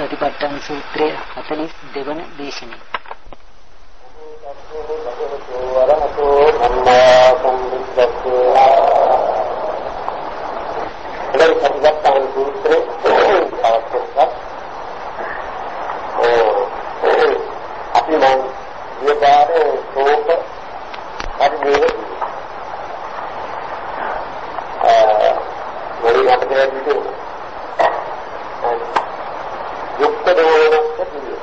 සතිපට්ඨාන සූත්‍රය 42 වන දේශනය. සතිපට්ඨාන සූත්‍රය අපි නම් විපාර ශෝක පරිදේව මොළි අපේ විදිහට යුක්ත දෝනක් තියෙනවා.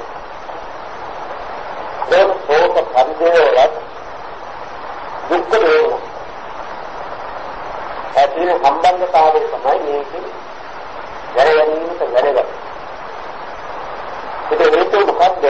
ඒ ශෝක පරිදේවලත් දුක්ඛ දෝන. ඇතින සම්බන්ධතාවය තමයි මේකේ වැරදීමට වැරදක්. ඒක හේතුව මොකද්ද?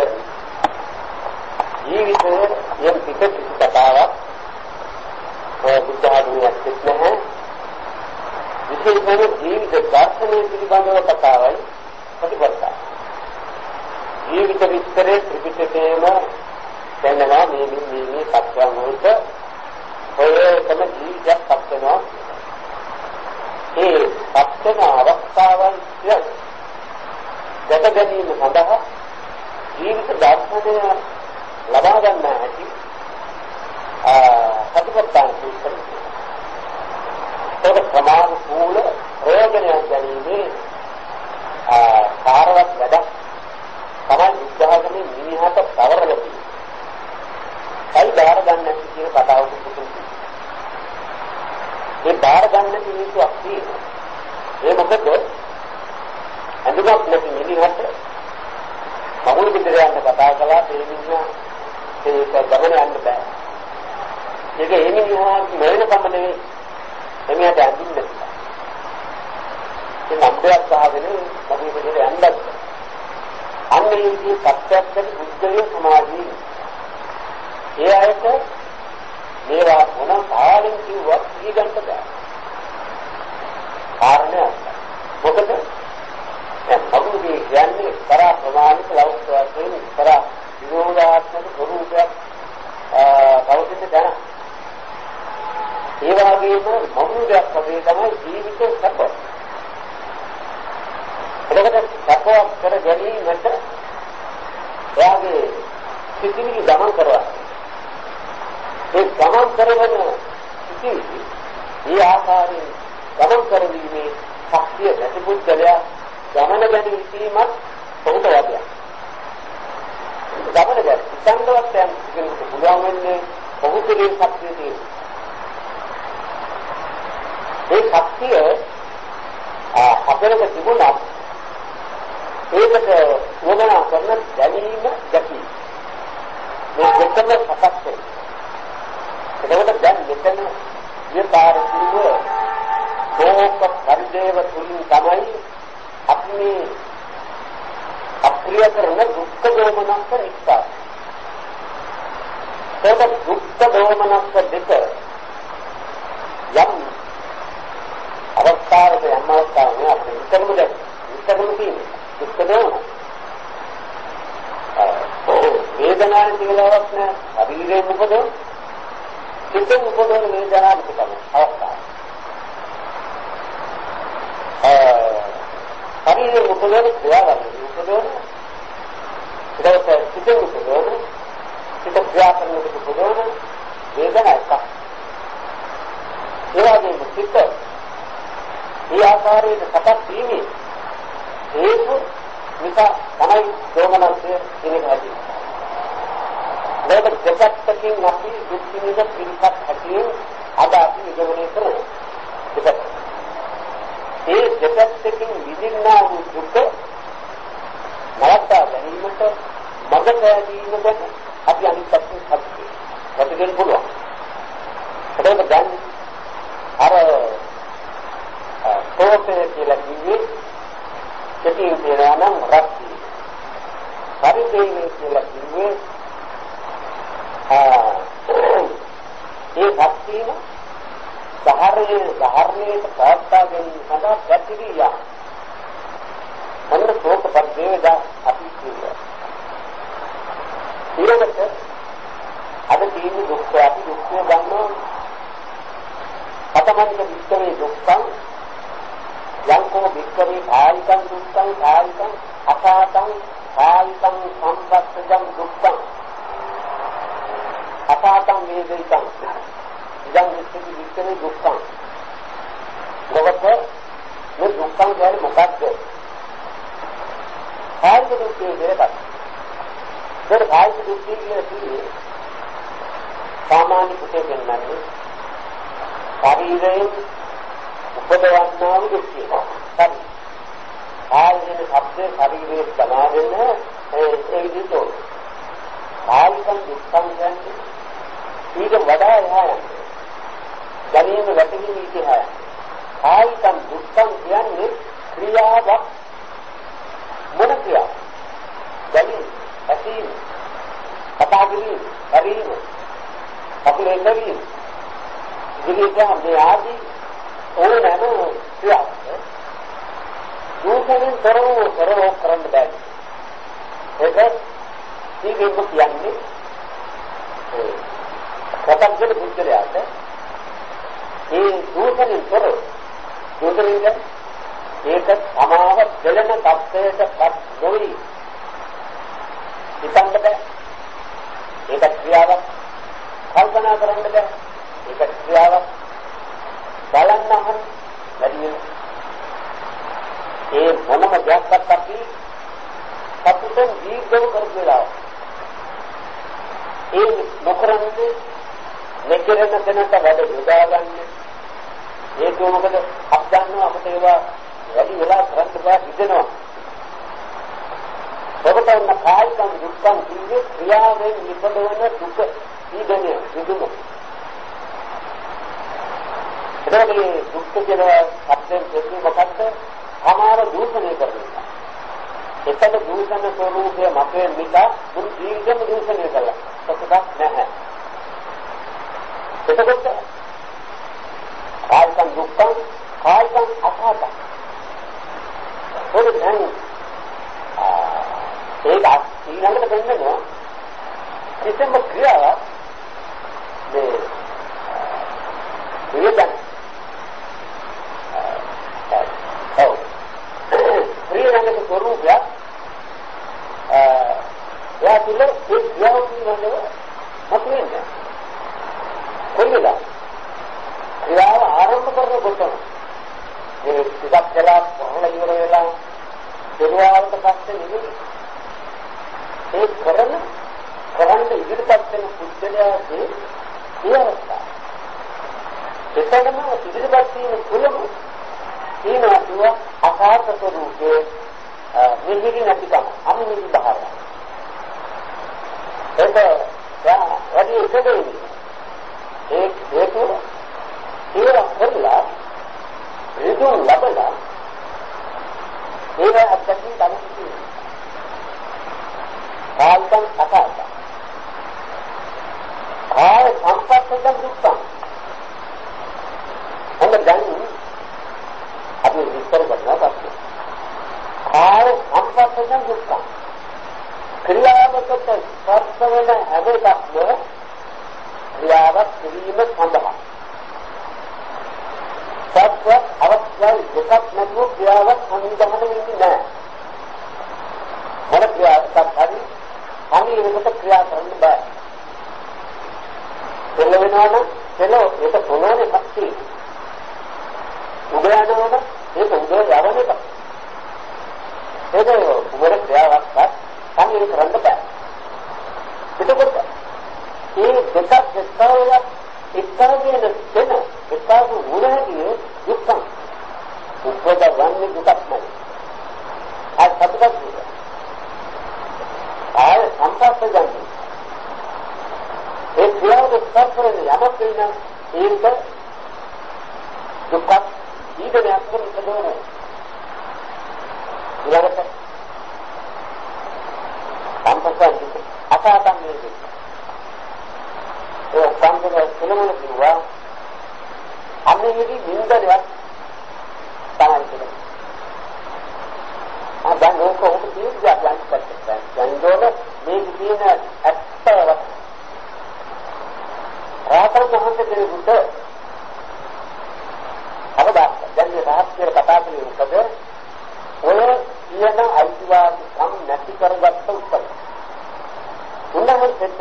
ජීවිතයේ යම් පිටක කතාවක් බුද්ධ ආගමේ නැහැ. විශේෂයෙන්ම ජීවිත දර්ශනයේ පිළිබඳව කතාවයි ප්‍රතිපත්තා. ජීවිත විස්තරේ ත්‍රිපිටකයේම දැනනවා මේ සත්‍යයන් වලට ඔය තම ජීවිතයක් පත් වෙනවා. ඒ පත් වෙන අවස්ථාවන් දැක ගැනීම සඳහා ජීවිත දර්ශනය ලබා ගන්න හැටි සතිපට්ඨාන සූත්‍රය. ඒක ප්‍රමාණිකූල ප්‍රයෝජනයක් ගැනීමේ කාර්යවත් වැඩක් තමයි විද්‍යාගමේ මිනිහට පවරලා තියෙන්නේ. ඒ බාර ගන්න නැති කියන කතාවක පුදුමයි. ඒ බාර ගන්න මිනිස්සුක් තියෙනවා. ඒ මොකද අඳුරක් නැති මිනිහට මගුල් පිටර යන්න කතා කළා ඒ මිනිහා ඒක ගමන යන්න බෑ. ඒක ඒ මිනිහා මෙහෙම කම නෙවෙයි. එමියට අඳින්න. ඒ නම්බරයක් අහගෙන මගුල් පිටර යන්නත්. අන්න ඒකේ සත්‍යයෙන් බුද්ධලිය සමාධිය. ඒ අයට මේවා මොන කාලෙන් කිව්වත් ඊගන්න බෑ. කාරණය මොකද මගුල්ගේ කියන්නේ කරා ප්‍රමාණික ලෞකික වශයෙන් කරා විරෝධාත්මක ස්වરૂපයක් පවතින දැන. ඒ වගේම මගුල්යක් වගේ තමයි ජීවිතේ සැප. එතකොට සැප කර ගැනීමට එයාගේ සිතිවිලි ගමන් කරනවා. ඒ ගමන් කරන සිතිවිලි ඒ ආකාරයෙන් ගමන් කරවීමේ ශක්තිය නැති පුද්ගලයා ගමන ගැන හිතීමත් පොහොත වදයක්. ගමන ගැන හිතන්නවත් යම් කෙනෙකුට පුළුවන් වෙන්නේ පොහොතේ ශක්තිය තියෙනවා. ඒ ශක්තිය අපරක තිබුණත් ඒකට වමනා කරන දැනීම ගැටි. මේ දෙකම සකස් වෙනවා. එතකොට දැන් මෙතන විපාරකීව ශෝක පරිදේව තුලින් තමයි අපි අප්‍රිය කරන දුක්ඛ දෝමනස්ස නිස්සා. ඒක දුක්ඛ දෝමනස්ස දෙක යම් අවස්ථාවක යම් අවස්ථාවක අපිට විතරම තියෙන දුක්ඛ දෝමන. වේදනාවේ තියලවත් නෑ. ශරීරයේ මොකද? සිතේ මොකද වේදනාවක් තමයි අවස්ථාව. ශරීරයේ මොකද ක්‍රියාවලිය මොකද? ඒක සිතේ මොකද? සිත ක්‍රියාකරන මොකද? වේදනාවක්. ඒ වගේම සිත ඒ ආකාරයට සකස් වීමේ හේතු නිසා තමයි දෝමනස්ය කෙනෙක් ඇති. මේක දෙකකින් අපි දුක් විඳ පිළිපත් ඇතිවෙන අද අපි ඉගෙනගෙන කරනවා. ඒ දෙකකින් විඳින්නා වූ දුක නවත්තා ගැනීමට මඟ පෑදීමකට අපි අනිත් පැත්තෙන් හත්කෙන්න පුළුවන්. ඒක දැන් අර සෝතේ කියලා කිව්වේ දෙතින් කියනවා නම් රත්ති. පරිදේවේ කියලා කිව්වේ ඒ ශක්තියන ධාරණයේ ප්‍රාර්ථනා ගැනීම සඳහා පැතිරිය. අන්න ශෝක පරිදේවද අපි කියනවා. ඊළඟට අද තියෙන දුක්ඛ අපි දුක්ඛය ගන්නවා. අතමන්ත විස්තරේ දුක්ඛං යංකෝ වික්කවේ කායිකං දුක්ඛං කායිකං අසහතං කායිකං සම්පස්සජං දුක්ඛං අසහතං වේදිතං ඉදං විච්ඡති විච්ඡේ දුක්ඛං මොකද මේ දුක්ඛං කියන්නේ මොකක්ද? කායික දුක්ඛේ දෙකක්. ඒක කායික දුක්ඛේ කියන්නේ සාමාන්‍ය කුතේ දෙන්නන්නේ ශරීරයෙන් උපදවන්නා වූ දුක්ඛය. හරි. ආයතන શબ્දේ ශරීරයේ සමාවෙන්න ඒ විදිහට කායික දුක්ඛං කියන්නේ ඊට වඩා එහා යන්නේ. ගැනීම වැටීම ඉතිහාය. කායික දුක්ඛං කියන්නේ ක්‍රියාවක් මොන ක්‍රියාව? ගැනීම, ඇසීම, කතා කිරීම, හරීම, අපේ නවීන ඉතින් මේ ආදී ඕනෑම ක්‍රියාවක් දුකෙන් කරව කරන්න බෑ. ඒක ඊගෙම කියන්නේ කතන්දර බුද්ධයාට ඒ දුකෙන් දුකෙන් ඒක සමාව දෙලන තත්ත්වයටපත් නොවි හිතන්න බෑ. ඒක ක්‍රියාවක් කල්පනා කරන්න බෑ. ඒක ක්‍රියාවක් බලන්නහන් වැඩි ඒ මොනම දෙයක්වත් අපි සතුටෙන් ජීවිතව කරගලා ඒ නොකරන්නේ මෙකරන තැනට වැඩ යොදාගන්නේ ඒක මොකද අත්දන්නවා අපිට ඒවා වැඩි වෙලා කරන්න බෑ හිතෙනවා. ඔබට කායිකම් දුක්ඛම් කියන්නේ ක්‍රියාවෙන් නිපදවන දුක ඊදෙනේ විදුම. ඒකේ දුක් කියන શબ્දයෙන් කියන්නේ මොකක්ද? සමාව දූෂණය කරනවා. එතන දූෂණ ස්වરૂපයේ මතයෙන් මිස මුළු ජීවිතේම දූෂණය කළා. සතුටක් නැහැ. එතකොට කායිකම් දුක්ඛම් කායිකම් අසහත. ඒක දැන් ඒක ඊළඟට දෙන්නවා කිසිම ක්‍රියාවක් මේ වියදන් ක්‍රියාවක ස්වરૂපය යාතුල ඒ ක්‍රියාවක් නේද මතුවෙන්නේ කොල්ලද ක්‍රියාව ආරම්භ කරනකොට මේ ටිකක් වෙලා කොහොමද ඉවර වෙලා දෙවියන්ට පස්සේ නෙවෙයි ඒ කරන්න ඉදිරිපත් වෙන පුද්ගලයාගේ ඒ අවස්ථාව. එතනම ඉදිරිපත් වීම තුළම ඊනතුව අසහත ස්වરૂපයේ නිහිරි නැතිකම අමිහිරි බහරය. ඒක වැඩි එකදෙන්නේ. ඒක කරලා ඍජු ලබලා ඒක අත්දැකීම් තමයි. කායිකං අසහත. කාය සම්පස්සජ දුක්ඛං. හොඳ දැන් අපි විස්තර කරනවා පස්සේ. කාය සම්පස්සජ දුක්ඛං. ක්‍රියාවකට ස්පර්ශ වෙන හැම එකක්ම ක්‍රියාවක් කිරීම සඳහා. සත්‍ය අවස්ථාවේ දෙකක් නැතුව ක්‍රියාවක් සංගමන වෙන්නේ නැහැ. මොන ක්‍රියාවක් හරි අනිවාර්යයෙන්ම ක්‍රියා කරන්න බෑ. එළ වෙනවනම් ඒක පොළොවේ පස්සේ උඩ යනවනම් ඒක උඩ යවන එක. ඒක මොන ක්‍රියාවක්වත් අනිවාර්යයෙන් කරන්න බෑ. එතකොට මේ දෙකක් එක්තරගෙන දෙන එකතු වුණාදී දුක්ඛ උපදවන්නේ දුකක් නෙවෙයි. ආ සතුටක් නෙවෙයි. ආය සම්පස්සජන් ඒ ක්‍රියාව ස්පර්ශයෙන් යමක් වෙන ඒක දුක්ඛ ඊදෙනක් කරනවා. ඊළඟට සම්පස්සජන් අසහතම් නෙවෙයි. ඒ සම්පූර්ණ සිනමන කිව්වා අන්නේදී නින්දලයක් තමයි කියන්නේ. දැන් ඕක කීයක් යන්න පැත්තට යනකොට මේක තියෙන ඇත්තව රාතන් මහන්සිය කෙනෙකුට අවදාක් දැන් මේ රහස්‍ය කතා කරේ මොකද ඔය කියන අයිතිවාදී ඇති කරගත්ත උත්තර. උන්වහන්සේට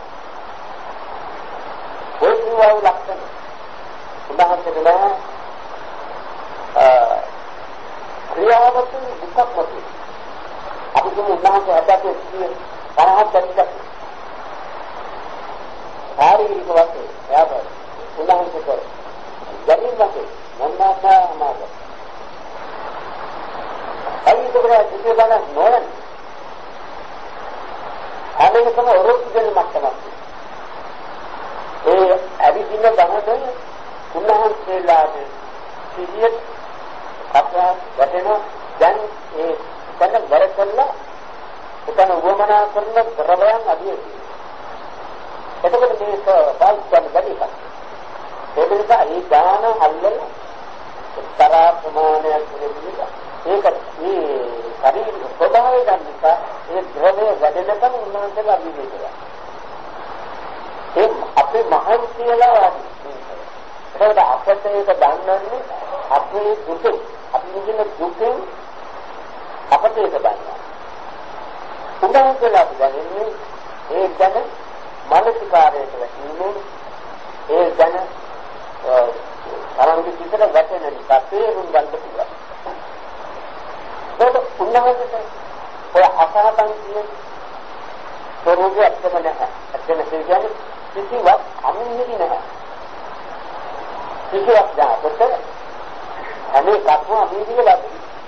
ඔය සිව් ලක්ෂණ උන්වහන්සේට නෑ ක්‍රියාවක දුක්ක් නැති. අපි කියමු උන්වහන්සේ හදන්නේ තරහක් දැක්කත් ආරීක වශයෙන් එයාට උන්වහන්සේට ජනින් වශයෙන් මොනවාමාද අයිතිකරා ඉතිරි බලන්න නෝන ආනෙකම ඔරොත්තු දෙන මට්ටමක්. ඒ අවිදින ගමන උන්වහන්සේලාගේ සිහිය අප්‍රා වටේන දැන් ඒ තන වරකල්ලා උතන වමනා කරන ද්‍රවයන් අධියයි. එතකොට මේක පාල්කන් බැරි එකක්. ඒ නිසා ඒ දාන අල්ලන තරහ ප්‍රමාණයක් විදිහට ඒක මේ ශරීර ස්වභාවය ගන්නවා. ඒ ද්‍රවය වැඩෙනකම් උන්වහන්සේලා අභිවේදය. ඒ අපේ මහන් කියලා වගේ. ඒකට අපිට ඒක දන්නන්නේ අපේ දුක. අපි නිදින දුකෙන් අපිට ඒක දන්නවා. උන්වහන්සේලා කියන්නේ ඒ ගැන මානසිකාරයට වැටීමෙන් ඒ ගැන තරංග පිටර වැටෙන නිසා තේරුම් ගන්න පුළුවන්. ඒක උන්වහන්සේට ඔය අසහතන් කියන ස්වરૂපය ඇත්තම නැහැ. ඇත්තම කියන්නේ කිසිවක් අමුන්නේ නැහැ. කිසිවක් දාපොත අනේ කක්ම අමුන්නේ නැහැ.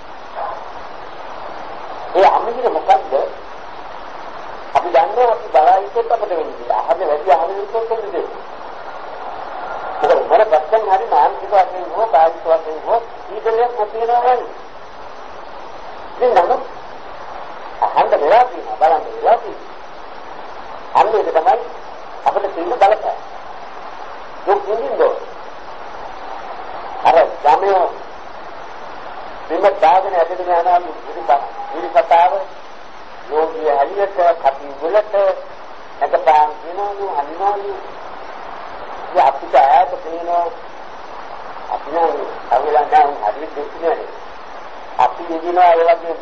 ඒ අමුන්නේ මොකද්ද? අපි දන්නවා අපි බලායිකොත් අපිට වෙන්නේ. අහන්නේ වැඩි අහන්නේ කොහොමද දෙන්නේ? මොකද මොන ප්‍රශ්න හරි මානසික වශයෙන් හෝ කායික වශයෙන් හෝ ඊදලයක් නැතිනවා නේද? ඉතින් අහන්න වෙලා තියෙනවා බලන්න වෙලා තියෙනවා. අන්න ඒක තමයි අපිට තියෙන බලපෑම. දුක් විඳින්න අර ගාමියෝ බිම දාගෙන ඇදගෙන යනවා ඉරිපතාව යෝගී හරියට කපි වලට නැගපාන් වෙනවලු අනිවාර්යයි. ඒ අපිට ආයත පේනවා අපි නම් අවලංගන් හරියට දෙන්නේ අපි දෙනවා ඒ වගේම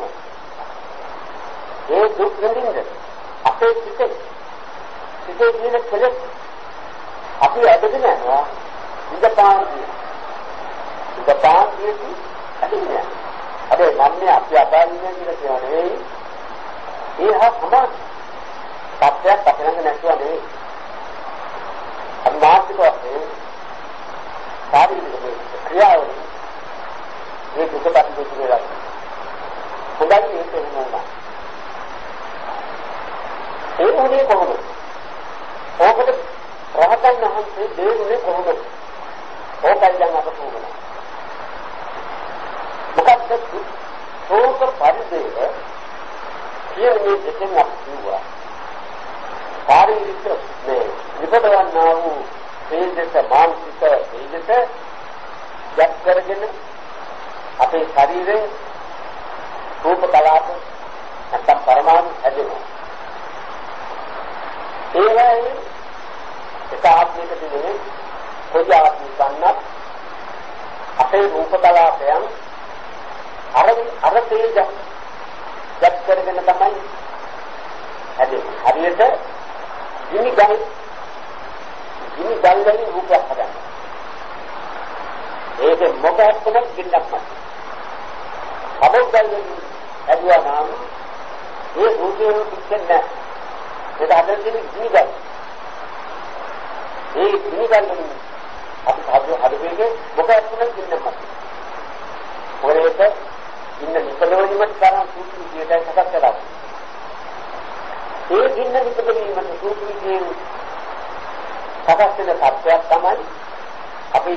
ඒ දුක් විඳින්න අපේ සිතේ කියන කෙලෙස් අපි ඇදගෙන යනවා ඉඳපාන් කියති අදින්නේ. අද මන්නේ අපි අපාරින්නේ කියලා කියන්නේ ඒ හා සමාන සත්‍යයක් අපලඟ නැතුව නෙවෙයි. අමාත්‍යක වශයෙන් ශාරීරික ක්‍රියාවලින් මේ දුක පිළිබඳව කියලා. හොඳයි ඒක වෙනවා. ඒ උනේ කොහොමද? ඕකට රහතන් වහන්සේ දෙන්නේ කොහොමද? ඕකයි දැන් අප කොහොමද? මොකක්ද ඕක පරිදේ කියන්නේ දෙකෙන් අපිවා. ශාරීරික මේ විපදවන්නා වූ තේජස මානසික තේජස යක් කරගෙන අපේ ශරීරයේ රූප කලාප නැත්නම් පරමාණු හැදෙනවා. ඒවයි එක ආත්මික දෙන්නේ කොයි ආත්මික ගන්නත් අපේ රූප කලාපයන් අර තේජ යක් කරගෙන තමයි හැදෙන්නේ. හරියට ගිනි ගල් වලින් රූපයක් හදන්නේ. ඒක මොකක්ද ගින්නක් මත. අබෝගල් වලින් හැදුවා නම් ඒ රූපේ පිටින්නේ ඒක හදන්නේ ගිනි ගල්. ඒ ගිනි ගල් වලින් අපි හදන්නේ මොකක්ද ගින්නක් මත. ඔරේක ඉන්න නිකලවීමට තරම් සූත්‍රී කියලායි කතා කරලා. ඒ ගින්න නිකලවීමට සූත්‍රී කියන සකස් වෙන සත්‍යයක් තමයි අපේ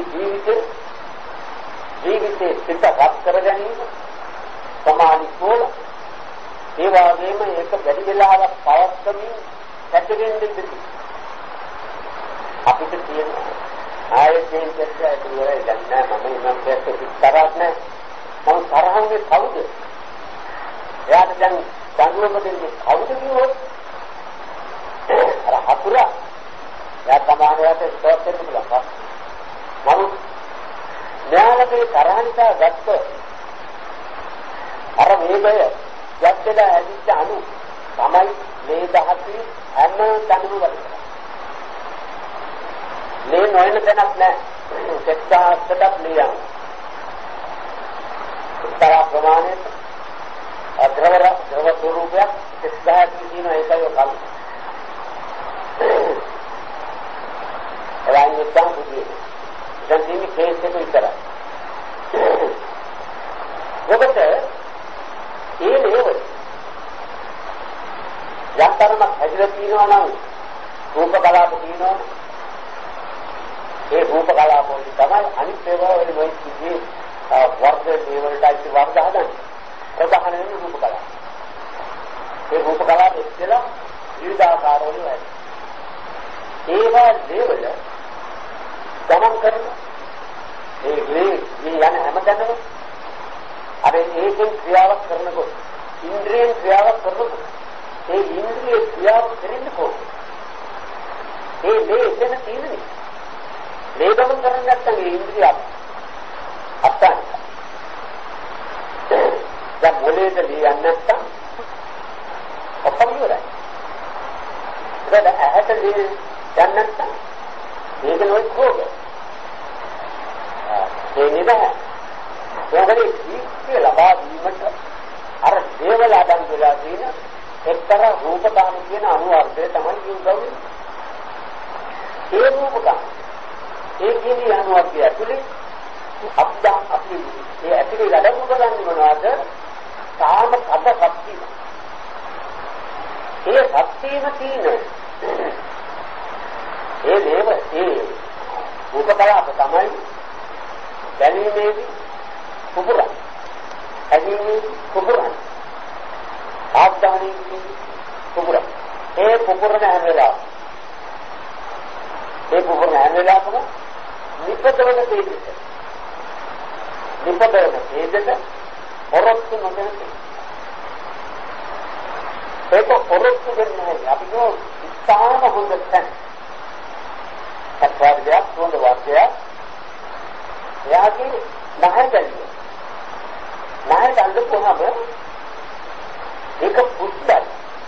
ජීවිතේ සිත රත් කර ගැනීම සමානිකෝල ඒ වගේම ඒක වැඩි වෙලාවක් පවත්වමින් ඇතිවෙන්න දෙන්නේ අපිට තියෙන ආයතයෙන් දැක්කේ ඉවරයි දැන් නෑ මම නම් දැක්කේ තරක් නෑ මම තරහන්නේ කවුද එයාට දැන් දඬුවම දෙන්නේ කවුද කිව්වොත් අර හතුරා එයා සමානයට ඉස්සරහට එන්න පුළුවන්. නමුත් ඥානකේ තරහ නිසා ගත්ත අර වේගය යද්දලා ඇදිච්ච අණු තමයි මේ දහසේ හැම තැනම වැඩ මේ නොයන තැනක් නැහැ. සෙක්සාස්ටක් ලියන. උත්තර ප්‍රමාණයට ද්‍රව ස්වරූපයක් සෙක්සාස්ටි කියන එකයි කල්. එලයින් එකක් පුදුයි. දැන් මේ කේස් එක විතරයි. ඔබට ඒ නේද? යන්තරම හැදිලා තියෙනවා නම් රූප කලාප තියෙනවා. ඒ රූප කලාප වලින් තමයි අනිත් ඒවා වල මොයි කිව්වේ වර්ග දේවල්ටයි වර්ග හදන්නේ. ප්‍රධාන වෙන්නේ රූප කලාප. ඒ රූප කලාප ඉස්සෙල්ලා විවිධාකාර වලින් වැඩි. ඒවා දේවල ගමන් කරනවා. ඒ යන හැමතැනම අර ඒකෙන් ක්‍රියාවක් කරනකොට ඉන්ද්‍රියෙන් ක්‍රියාවක් කරනකොට ඒ ඉන්ද්‍රිය ක්‍රියාව කරන්නේ කොහොමද? ඒ එතන තියෙන්නේ. මේ ගමන් කරන්නේ නැත්නම් ඒ ඉන්ද්‍රිය අත්තන්. දැන් මොලේට ලියන්නේ නැත්නම් ඔක්කොම ඉවරයි. ඒක ඇහැට ලියන්නේ නැත්නම් ඒක නොයි කෝක. ඒ නේද? ඒකේ ජීවිතය ලබා දීමට අර දේවල් ආදම් වෙලා තියෙන එක්තරා රූපකාම කියන අනුවර්ගය තමයි කියුවේ. ඒ රූපකාම ඒ කියන්නේ අනුවර්ගය ඇතුලේ අපි ඒ ඇතුලේ වැඩම කරන්නේ මොනවද? කාම පද ශක්තිය. ඒ ශක්තියම තියෙන ඒ දේව ඒ රූපකලාප තමයි දැනීමේදී කුපුරන් ඇදීමේදී කුපුරන් ආත්මණී කුපුරන් ඒ කුපුරන හැම වෙලාවම ඒ කුපුරන හැම වෙලාවම නිපදවන තේජස ඔරොත්තු නොදෙන්නේ ඒක ඔරොත්තු දෙන්නේ අපි නෝ ඉතාම හොඳ තැන සත්‍යයක් හොඳ වාක්‍යයක් එයාගේ නැහැ අල්ලපුවාම ඒක පුස්තක්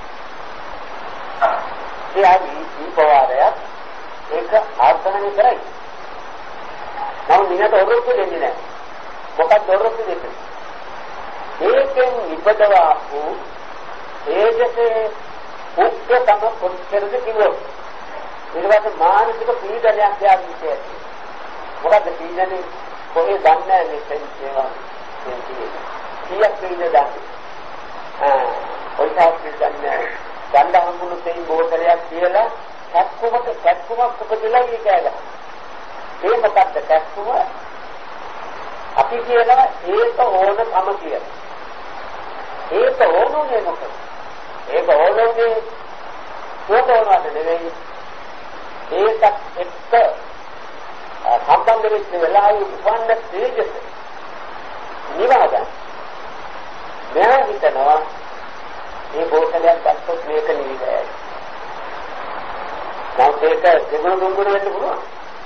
එයාගේ දීපවාරයක් ඒක ආර්ථනය කරයි නම් මිනිහට ඔරොත්තු දෙන්නේ නැහැ මොකක්ද ඔරොත්තු දෙන්නේ ඒකෙන් ඉපදවා වූ ඒකේ උත්තරම කොච්චරද කිව්වොත් ඊට පස්සේ මානසික පීඩනයක් යාවිසේ මොකද පීඩනේ කොහේ දන්නේ මේ සෙන්සේවා කීයක් පීඩනද ඔය තාක් පීඩන්නේ ගන්න හම්බුණු තේ බෝතලයක් කියලා කැක්කුමක් උපදලා ඉකෑගා ඒ මොකක්ද කැක්කුම අපි කියනවා ඒක ඕනකම කියලා ඒක ඕනෝනේ මොකද ඒක ඕනෝනේ කොහොමද නෙවෙයි ඒකත් එක්ක සම්බන්ධ වෙච්ච වෙලාවේ උපන්න තේජස නිවාදන් මෙයා හිතනවා මේ බෝතලයක් ගත්තොත් මේක නිවිදයි නැත්නම් ඒක දෙගුණ දුඟුණ වෙන්න පුළුවන්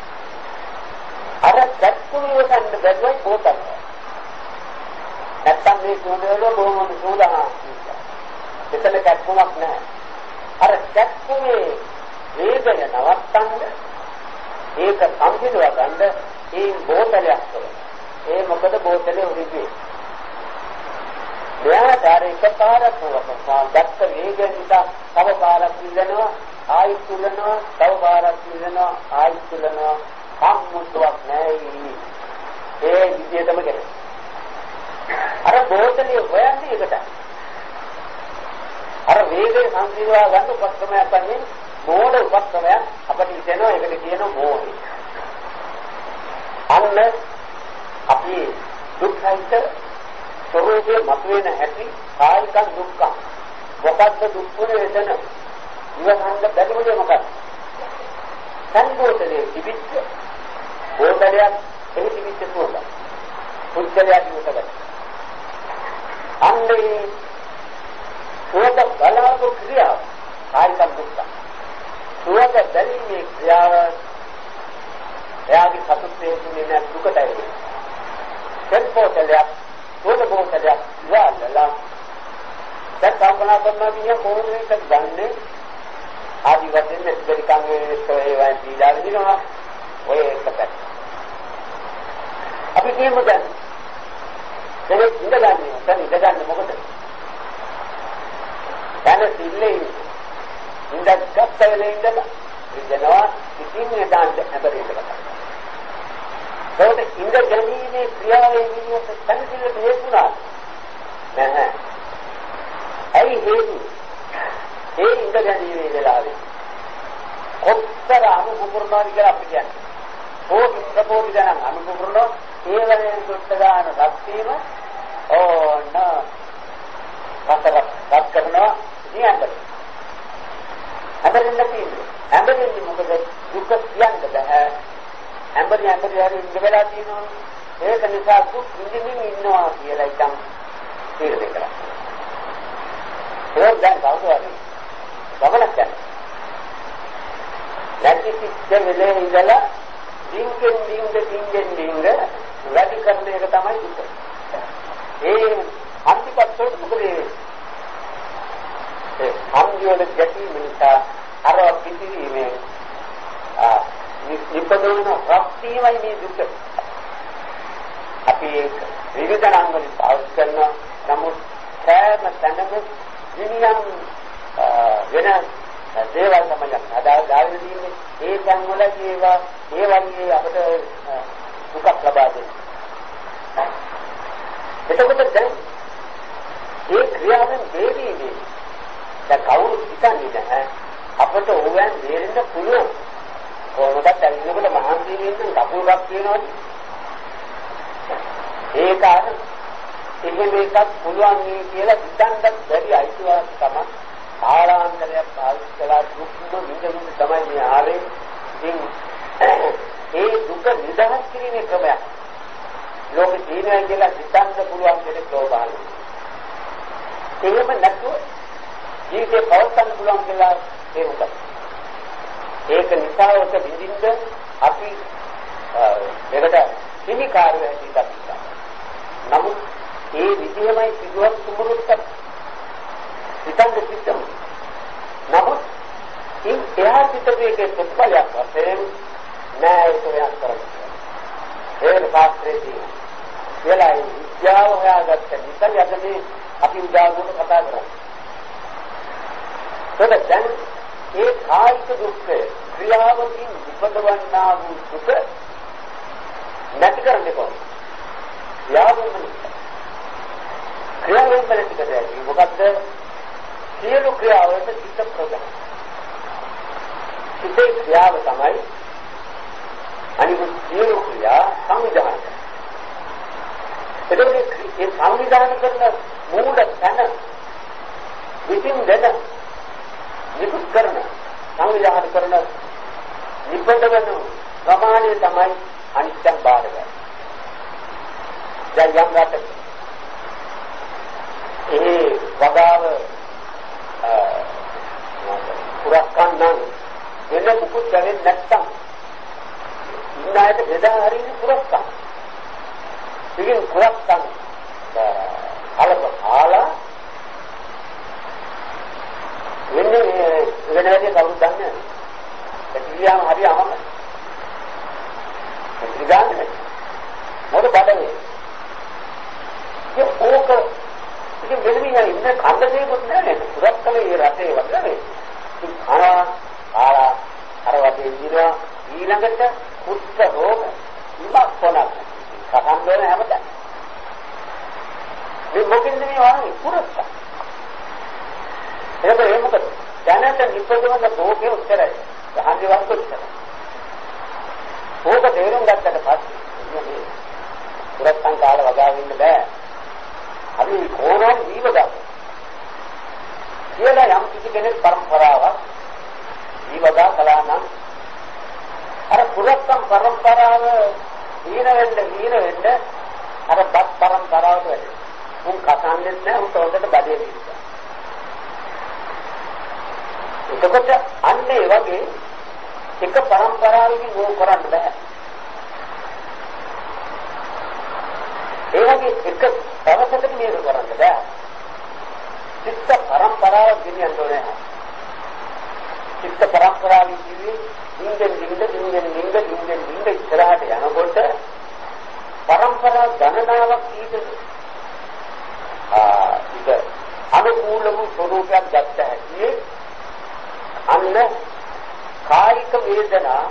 අර දැක්කුනේ ගන්න බැලුවයි බෝතල නැත්තම් මේ සෝදවල බොහොම සෝදානම් එතන දැක්කුමක් නැහැ අර දැක්කුනේ වේගය නවත්තන්න ඒක සම්පූර්ණව ගන්න ඒ බෝතලයක් කරනවා ඒ මොකද බෝතලේ උරිගේ මෙයාට අර එකපාරක් වුණා දැක්ක වේගය නිසා තව පාරක් ඉල්ලනවා ආයෙත් ඉල්ලනවා තව පාරක් ඉල්ලනවා ආයෙත් ඉල්ලනවා සම්මුතියක් නැහැ ඒ විදිහටම කරේ අර බෝතලේ හොයන්නේ ඒකට අර වේගය සංසිඳවා ගන්න උපක්‍රමයක් වන්නේ මෝඩ උපක්‍රමයක් අපිට හිතෙනවා ඒකට කියන මෝහය අන්න අපි දුක්ඛයිත ස්වરૂපේ මතුවෙන හැටි කායික දුක්ඛ මොකක්ද දුක්ඛනේ එතන ඉවහන්න බැරිමද මොකක්ද සංගෝතලේ තිබිච්ච බෝතලයක් එහි තිබිච්ච සුවඳ පුද්ගලයාට උතගත් අන්නේ සුවඳ බලාපොරොත්තු ක්‍රියාව කායික දුක්ඛ සුවඳ දැනීමේ ක්‍රියාව එයාගේ සතුටේ තුනේ දුකටයි සෙල්පෝතලයක් සුවඳ බෝතලයක් යාලලා දැන් කල්පනා කරනවා කියන්නේ කොහොමද මේක ගන්නෙ? ආදි වශයෙන් දෙරිකංගේ ඒවා දීලා දෙනවා. ඔය එකකට. අපි කියමු දැන්. කෙනෙක් ඉඳගන්නේ, දැන් ඉඳගන්නේ මොකද? දැන් සිල්ලේ ඉඳගත්තල ඉඳලා ඉඳනවා ඉතින් එදාට හැබැයි ඉඳලා. ඒකට ඉඳ ගැනීමේ ක්‍රියාවේ විදිහට සංසිල්ලට හේතුණා. නැහැ. ඇයි හේතු? ඒ ඉඳ ගැනීමේ වෙලාවේ කොච්චර අනුපුරනවා කියලා අපි කියන්නේ. කෝටි ගණන් අනුපුරනවා ඒ වගේ දුක්ඛ දාන ශක්තියම ඕන පතරක් කරනවා නියන්තර. හැබැයි හැබැයි මොකද දුක කියන්න බෑ. හැබැයි හරි ඉඳ වෙලා තියෙනවා. ඒක නිසා දුක් විඳින්න ඉන්නවා කියලා ඉතින් තීරණය කරා. ඒක දැන් කවුරුහරි ගමනක් යනවා. නැති සිත්කලේ ඉඳලා ඩිංගෙන් වැඩි කරන එක තමයි දුක. ඒ අන්තිපත්ත මොකද අන්තිවල ගැටීම නිසා අර පිටිීමේ නිපදවන රක්තියමයි මේ දුක. අපි විවිධ නම් වලින් පාවිච්චි කරන නමුත් සෑම තැනම විනියම් වෙන දේවල් තමයි අදාළ දෙන්නේ. ඒ තැන් වල ඒවා ඒ වගේ අපිට දුකක් ලබා දෙනවා. එතකොට දැන් ඒ ක්‍රියාවෙන් දෙවිදී දැන් කවුරු හිතන්නේ නැහැ අපිට ඕවෙන් දෙරෙන්න පුළුවන්. කොහොමද දැන්නකොට මහන්සියෙන් කපුලක් කියනවනේ. ඒක අර එහෙම එකක් පුළුවන් නේ කියලා හිතන්නත් බැරි අයිතිවාසිකම තමයි කාලාන්තරයක් පාවිච්චි කළා දුක්ම විඳින්න තමයි මේ ආවේ. ඉතින් ඒ දුක නිදහස් කිරීමේ ක්‍රමයක් ලෝකෙ ජීවිතය කියලා හිතන්න පුළුවන් දෙයක් ලෝභාලු. එහෙම නැතුව ජීවිතේ පවත්වන්න පුළුවන් කියලා ඒක. ඒක නිසා ඔක විඳින්න අපි ඒකට හිමිකාරය හැටියට අපි නමුත් ඒ විදිහමයි සිදුවත් සුමුරුත් හිතන්න සිද්ධම. නමුත් ඉන් එහා සිටුවේකේ ප්‍රතිඵලයක් වශයෙන් නෑ ඒක වෙනස් කරන්නේ. ඒ ශාස්ත්‍රයේදී කියලා විද්‍යාව හොයාගත්ත නිසා යන්නේ අපි උදාහරණ කතා කරා. දැන් ඒ කායික දුක් ක්‍රියාවකින් උපදවන්නා වූ දුක නැති කරන්නේ කොහොමද? ක්‍රියාවෙන් නැති කරන්නේ මොකද්ද? සියලු ක්‍රියාවලට චිත්ත ප්‍රදාන. චිත්තේ ක්‍රියාව තමයි අනිකුත් සියලු ක්‍රියා සංවිධානය. එතකොට මේ සංවිධානය කරන මූල තැන විසින් දෙන නිකුත් කරන සංවිධානය කරන නිබඳවන ප්‍රමාණය තමයි අනිත්‍යම් බාරගන්න. දැන් යම් රටක ඒ වගාව පුරස්කන්නම් වෙන මුකුත් කරන්නේ නැත්තම් ඉන්නයිද බෙදා හරින පුරස්කන්. ඉතින් පුරස්කන් ආලා වෙන්නේ වෙන වැඩි කවුරුත් දන්නේ නැහැ. ඒ කියලාම හරියම ඉතින් මොකද බඩේ ඒ ඕක ඉතින් වෙනමියා ඉන්න කන්දේකුත් නැහැ පුරස්කලේ රටේ වගේ ඉතින් ආලා අර වගේ ඉන්නවා ඊළඟට කුෂ්ඨ රෝග ඉමක් කොනක් කතන්දර හැමදාම මේ මොකෙන්ද මේ වහන්නේ පුරස්කල. ඒක මොකද දැනට නිපදවන භෝගේ උත්තරයි දහන්නේ වස්තු උත්තරයි. ඕක තේරුම් ගත්තට පස්සේ පුරස්කන් කාල වගාව ඉන්න බෑ. අපි කොරෝන ජීවදා කියලා යම් කිසි කෙනෙක් පරම්පරාවක් ජීවදා කළා නම් අර පුරස්කන් පරම්පරාව ඊන වෙන්න අර බත් පරම්පරාවට වැඩි. උන් කතාන්නේ නැහැ උන් තෝරකට බඩේ දිස්සා. එතකොට අන්න ඒ වගේ එක පරම්පරාවකින් ඕක කරන්න බෑ. ඒ වගේ එක දවසකට මේක කරන්න බෑ. චිත්ත පරම්පරාව ගෙනියන්න ඕනේ. චිත්ත පරම්පරාවේ ජීවි දින්ගෙන් ඉස්සරහට යනකොට පරම්පරා ගණනාවක් ඊටද ඒක අනුකූල වූ ස්වરૂපයක් ගත්ත හැටි අන්න කායික වේදනා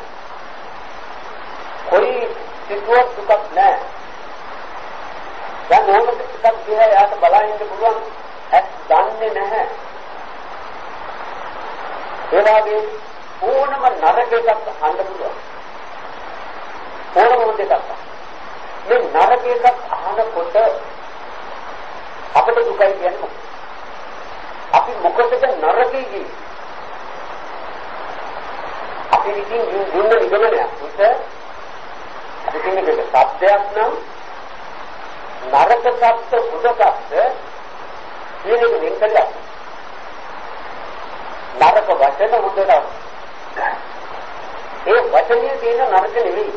કોઈ සිතුවක් දුකක් නැහැ. දැන් ඕනක ටිකක් දිහා යාට බලන්න පුළුවන් ඇස් දන්නේ නැහැ. ඒ වගේ ඕනම නරකයක් අහන්න පුළුවන්. ඕනම දෙයක්. මේ නරකයක් අහනකොට අපිට දුකයි කියන්නේ. අපි මොකටද නරකයි කියන්නේ? අපි ඉතින් දුන්න නිගමනයක් උස අපි කියන්නේ සත්‍යයක් නම් නරක සත්‍ය බුද සත්‍ය කියන එක වෙන්කලක්. නරක වචන බුදට ඒ වචනේ තියෙන නරක නෙවෙයි.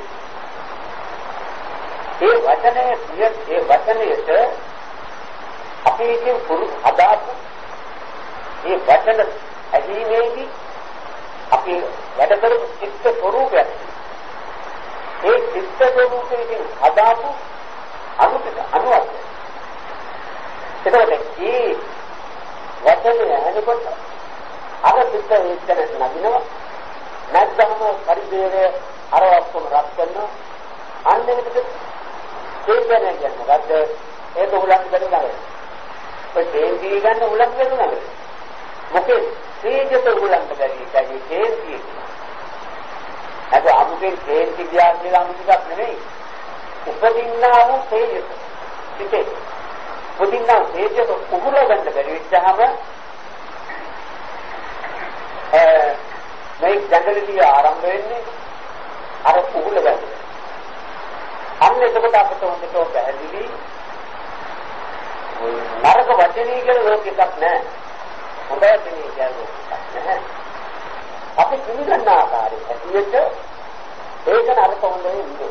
ඒ වචනයට අපි ඉතින් පුරු අදාප ඒ වචන ඇහිමේදී අපි වැඩ කරපු චිත්ත ස්වરૂපයක්. ඒ චිත්ත ස්වરૂපයෙන් අදාපු අනුවද. එතකොට මේ වචනේ ඇහෙනකොට අර චිත්ත වේදන නගිනවා. නැත්නම් පරිදේවේ අර ඔක්කොම රත් කරනවා. අන්නෙකට චේතනය කියන්නේ රද්ද ඒක උලක් කරනවා. ඔය තේන්දී ගන්න උලක් කරනවා. මොකද තේජත උලක් කරන්නේ තේන්දී. අද අමුතෙන් තේන්දී කියන්නේ අමුතක් නෙවෙයි. උපදින්නා වූ තේජත. පිටේ. උපදින්නා තේජත උගුල ගන්න බැරි වෙච්චාම මේ ජංගලදී ආරම්භ වෙන්නේ අර උගුල ගන්න. අන්න එතකොට අපිට හොඳට පැහැදිලි නරක වචනේ කියලා ලෝකයක් නැහැ. හොඳ වචනේ කියලා ලෝකයක් නැහැ. අපි පිළිගන්න ආකාරය ඇටියට ඒක නරක හොඳේ නෙවෙයි.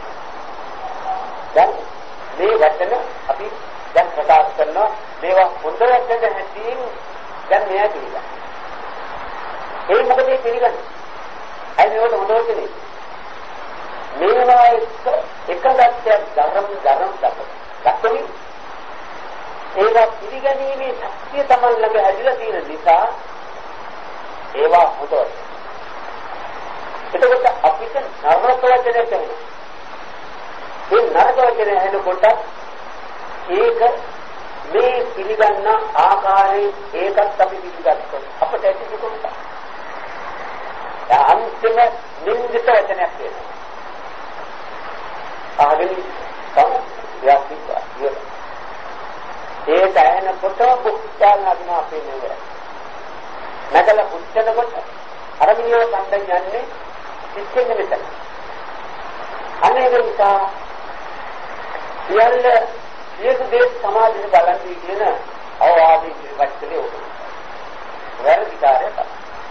දැන් මේ වචන අපි දැන් ප්‍රකාශ කරනවා මේවා හොඳ වචන හැටින් දැන් මෙයා පිළිගන්න. ඒ මොකද මේ පිළිගන්නේ? අය මේවට හොඳ වචනේ. මේවා එකගත්තයක් ධර්ම දක්වමි. ඒවා පිළිගැනීමේ ශක්තිය තමයි ළඟ හැදිලා තියෙන නිසා ඒවා හොඳයි. එතකොට අපිට නරක වචන කියනවා. මේ නරක වචන ඇහෙනකොට ඒක මේ පිළිගන්න ආකාරයෙන් ඒකත් අපි පිළිගත්තොත් අපිට ඇති දුක. අන්තිම නින්දිත වචනයක් කියනවා. ආගෙන යාත්‍රිකා ඒ දැනනකොට පුච්චාල් නදින අපේ නෙවෙයි. නැගලා පුච්චනකොට අර මිනිහ කණ්ඩ යන්නේ පිච්චෙන්න මෙතන. අනේ නිසා සියල්ල සියලු දේ සමාජයේ බලන්නේ කියන අවවාදී ඉවත් කළේ ඕක. වැරදිකාරය තමයි.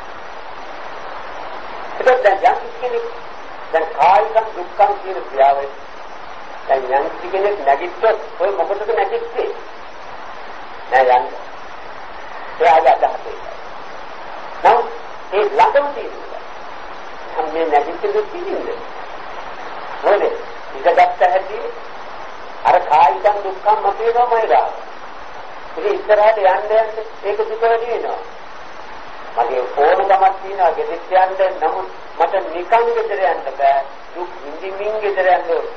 ඒක දැන් යම් කෙනෙක් දැන් කායික දුක්ඛම් කියන ක්‍රියාවයි. දැන් යම් කෙනෙක් නැගිට්ටොත් ඔය මොකටද නැගිට්ටේ? නෑ යන්නේ. එයාගේ අදහසේ. නම් ඒ ළඟම තියෙනවා. මේ නැගිටින්න තියෙන්නේ. මොකද? ඉඳගත්ත හැටි අර කායික දුක්ඛම් මතේනමයි ගා. ඉතින් ඉස්සරහට යන්න ඒක දුක වැඩි වෙනවා. මගේ ඕනකමක් තියෙනවා ගෙදෙට්ට යන්න. නමුත් මට නිකන් ගෙදර යන්න බෑ. දුක් විඳින්මින් ගෙදර යන්න ඕනේ.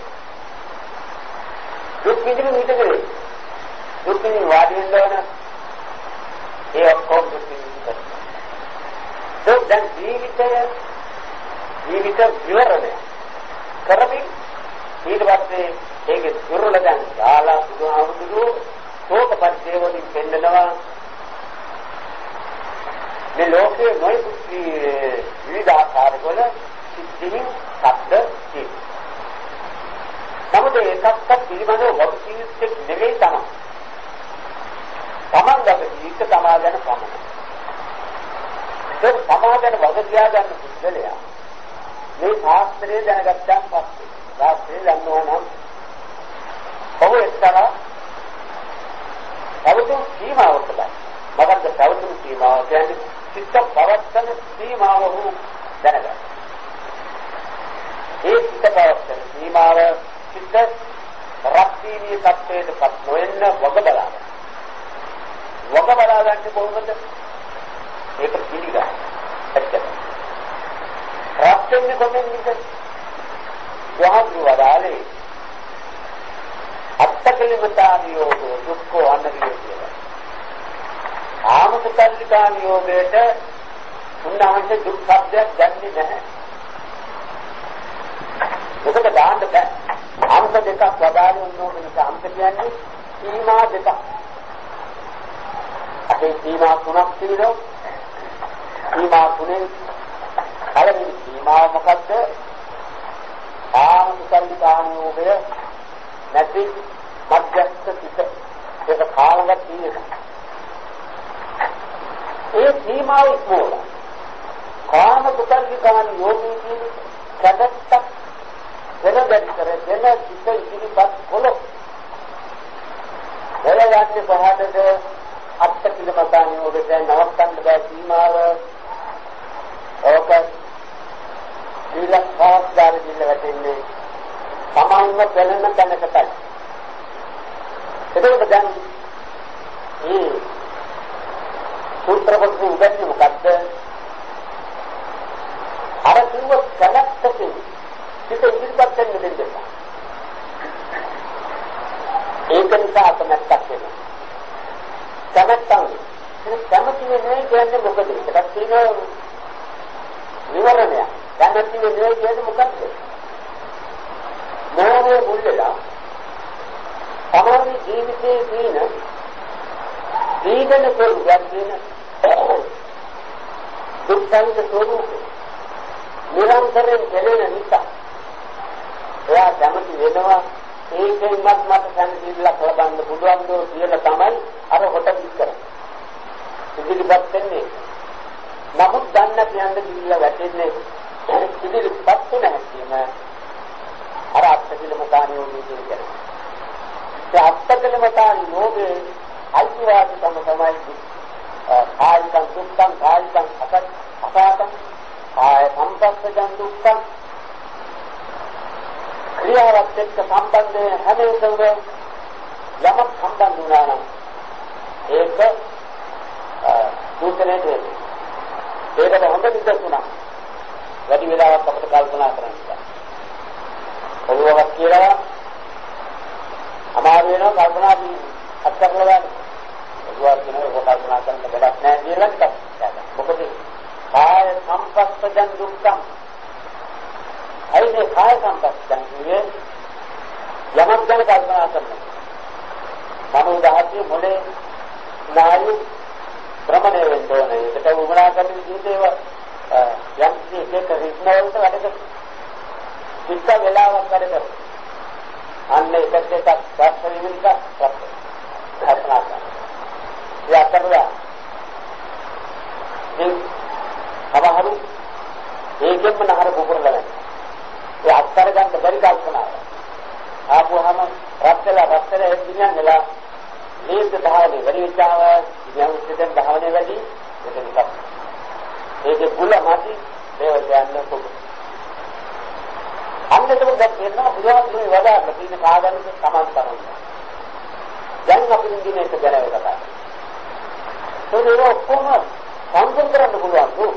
දුක් විඳින්න හිතකරේ. දුක් විඳින්න වාඩි වෙන්න ඕන. ඒ ඔක්කොම දුක් විඳින්න. දැන් ජීවිත විවරණය කරමින් ඊට පස්සේ ඒකේ දුර්ලභයන් දාලා බුදුහාමුදුරුවෝ සෝතපරිදේවලින් පෙන්නනවා මේ ලෝකයේ නොයෙකුත් විවිධාකාර වල සිද්ධීන් සත්‍ය තියෙනවා. නමුත් ඒකත් පිළිබඳව වස්තුවිද්‍යක් නෙවෙයි තමයි. තමන්ගේ ජීවිත සමාජන පමණයි. ඒ සමාජන වග තියා ගන්න පුද්ගලයා මේ ශාස්ත්‍රය දැනගත්තාන් පස්සේ ශාස්ත්‍රය දන්නවා නම් ඔහු එක්තරා අවුතු සීමාවකට මොකද පැවතුම් සීමාව කියන්නේ චිත්ත පවත්තන සීමාව වූ දැනගන්න. ඒ චිත්ත පවත්තන සීමාව චිත්ත රක්තිනී තත්ත්වයටපත් නොවෙන්න වග බලා ගන්න. වග බලා ගන්න කොහොමද? ඒක පිළිගන්න. ඇත්තට. රක්තින්නේ කොහෙන්ද? වහඳුවදාලේ අත්තකලිමතානියෝගෝ දුක්ඛෝ අන්නරිය කියලා. ආමසකල්ලිකානියෝගයට උන්වහන්සේ දුක් શબ્දයක් ගන්නේ නැහැ. මොකද දාන්න බෑ. අංක දෙකක් වදාළේ උන්නෝක නිසා අංක කියන්නේ සීමා දෙකක්. අපේ සීමා තුනක් තියෙනවා. සීමා තුනේ පළවෙනි සීමාව මොකද්ද? ආමසකල්ලිකානියෝගය නැති මධ්‍යස්ථ සිත. ඒක කාලගත තියෙනවා. ඒ සීමාව ඉක්මවල කාම කුසල්ලිකාන යෝගී කියන කඩත්තක් වෙනදැන් කර දෙන සිත ඉදිරිපත් කොළොත් එළයන්ට පහදද අත්තිලමතාන යෝගයට නවත්තන්න බෑ සීමාව. ඕක ඊළඟාස්දාර දිල්ල වැටෙන්නේ සමාන්ව දැනෙන තැනකටයි. එතකොට දැන් මේ සූත්‍ර පොතේ උගන්වන්නේ මොකද්ද? අර කිව්ව කලක්ටකේ සිත ඉදිරිපත් වෙන්න දෙන්න. ඒක නිසා කමැත්තක් වෙනවා. කැමැත්තන්නේ කියන්නේ මොකද? ඒකක් තියෙන විවරණය. කැමැත්තන්නේ කියන්නේ මොකක්ද? මොහොතේ මුල්ලලා තමයි ජීවිතයේ තියෙන දීගන ස්වરૂපයක් තියෙන දුක්ඛංග ස්වરૂපය නිරන්තරයෙන් කෙරෙන නිසා එයා කැමති වෙනවා ඒකෙන් මට සම්පූර්ණයක් ලබන්න පුළුවන් දෝ කියලා තමයි අර හොට විස්තර ඉදිරිපත් වෙන්නේ. නමුත් ගන්න කියන්නේ කිල්ල වැටෙන්නේ ඉදිරිපත් වෙන හැටීම අර අත්තිලමතාන යෝගී කියන්නේ. ඒ අත්තිලමතාන යෝගේ අයිතිවාසිකම තමයි කායිකං දුක්ඛං කායිකං අපාතං කාය සම්පස්සජං දුක්ඛං ක්‍රියාවත් එක්ක සම්බන්ධ හැම එකම යමක් සම්බන්ධ වුණා නම් ඒක දුකනේ තියෙන්නේ. ඒකට හොඳ විදර්ශනා වැඩි වෙලාවක් අපිට කල්පනා කරන්න බෑ. ඔළුවක් කියලා අමාරු වෙනවා කල්පනා අත්කරලා ගන්න. ඔළුවක් කියනවා කල්පනා කරන්න බැලක් නැහැ කියලා හිතන්න. මොකද කාය සම්පස්සජං දුක්ඛං අයිනේ කාය සම්පස්සජං කියන්නේ යමක් ගැන කල්පනා කරනවා. මනෝ දහතිය මොලේ නායු භ්‍රමණය වෙන්න ඕනේ. ඒකට උමනා කරන විදිහේව යම් කිසියක රිස්නවලට වැඩ කරනවා. ඉස්ස වෙලාවක් වැඩ කරනවා. අන්න ඒකත් එකක් ප්‍රශ්නෙමින්ක කල්පනා කරනවා. යතරලා සමහරු ඒකෙන්ම නහර පුපුරලා නැහැ. ඒ අත්තර ගන්න බැරි කල්පනාව. ආපුවම රත්තරලා එදිනන්නලා මේක දහවනේ වැඩි විචාව ඉතින් උත්තෙන් දහවනේ වැඩි ඒක නිකම්. ඒකේ බුල මාටි මේව යන්න පොදු. අන්නතම දැන් කියනවා බුදුහාමුදුරුවෝ වදාළ තියෙන කාගන්නක සමාන කරනවා. දැන් අපි ඉන්නේ ඒක ගැන කතා කරනවා. ඒක ඔක්කොම සංකල්ප කරන්න පුළුවන් නෝ.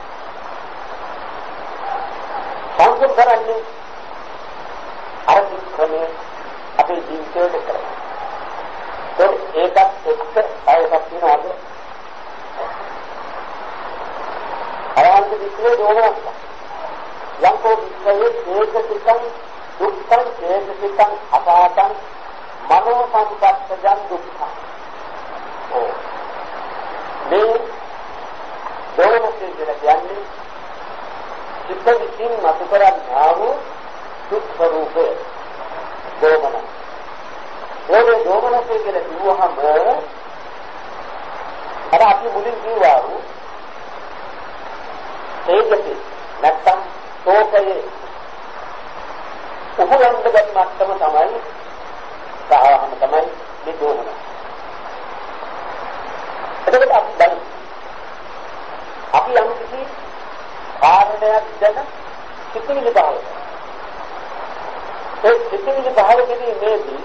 සංකල්ප කරන්නේ අර ක්‍රමයේ අපේ ජීවිතයට කරනවා. ඒකත් එක්ක ආයතක් වෙනවාද? අරහන්ත විශ්ලේ දෝනක්. යම්කෝ විශ්ලේ ඒකසිතං දුක්ඛං ඒකසිතං අපාතං මනෝ සංපස්සජං දුක්ඛං. මේ දෝනකේ කියන්නේ චිත්ත විසින් මතු කරන්නා වූ දුක් ස්වરૂපේ දෝමන. ඒ දෝමනකේ කියලා කිව්වහම අර අපි මුලින් කිව්වා වූ ඒකේ නැත්තම් තෝකයේ උපලම්බගත් මට්ටම තමයි සාහම තමයි මේ දෝමන. එතකොට කාරණයක් දැන සිතිවිලි පහළ කරනවා. ඒ සිතිවිලි පහළ කිරීමේදී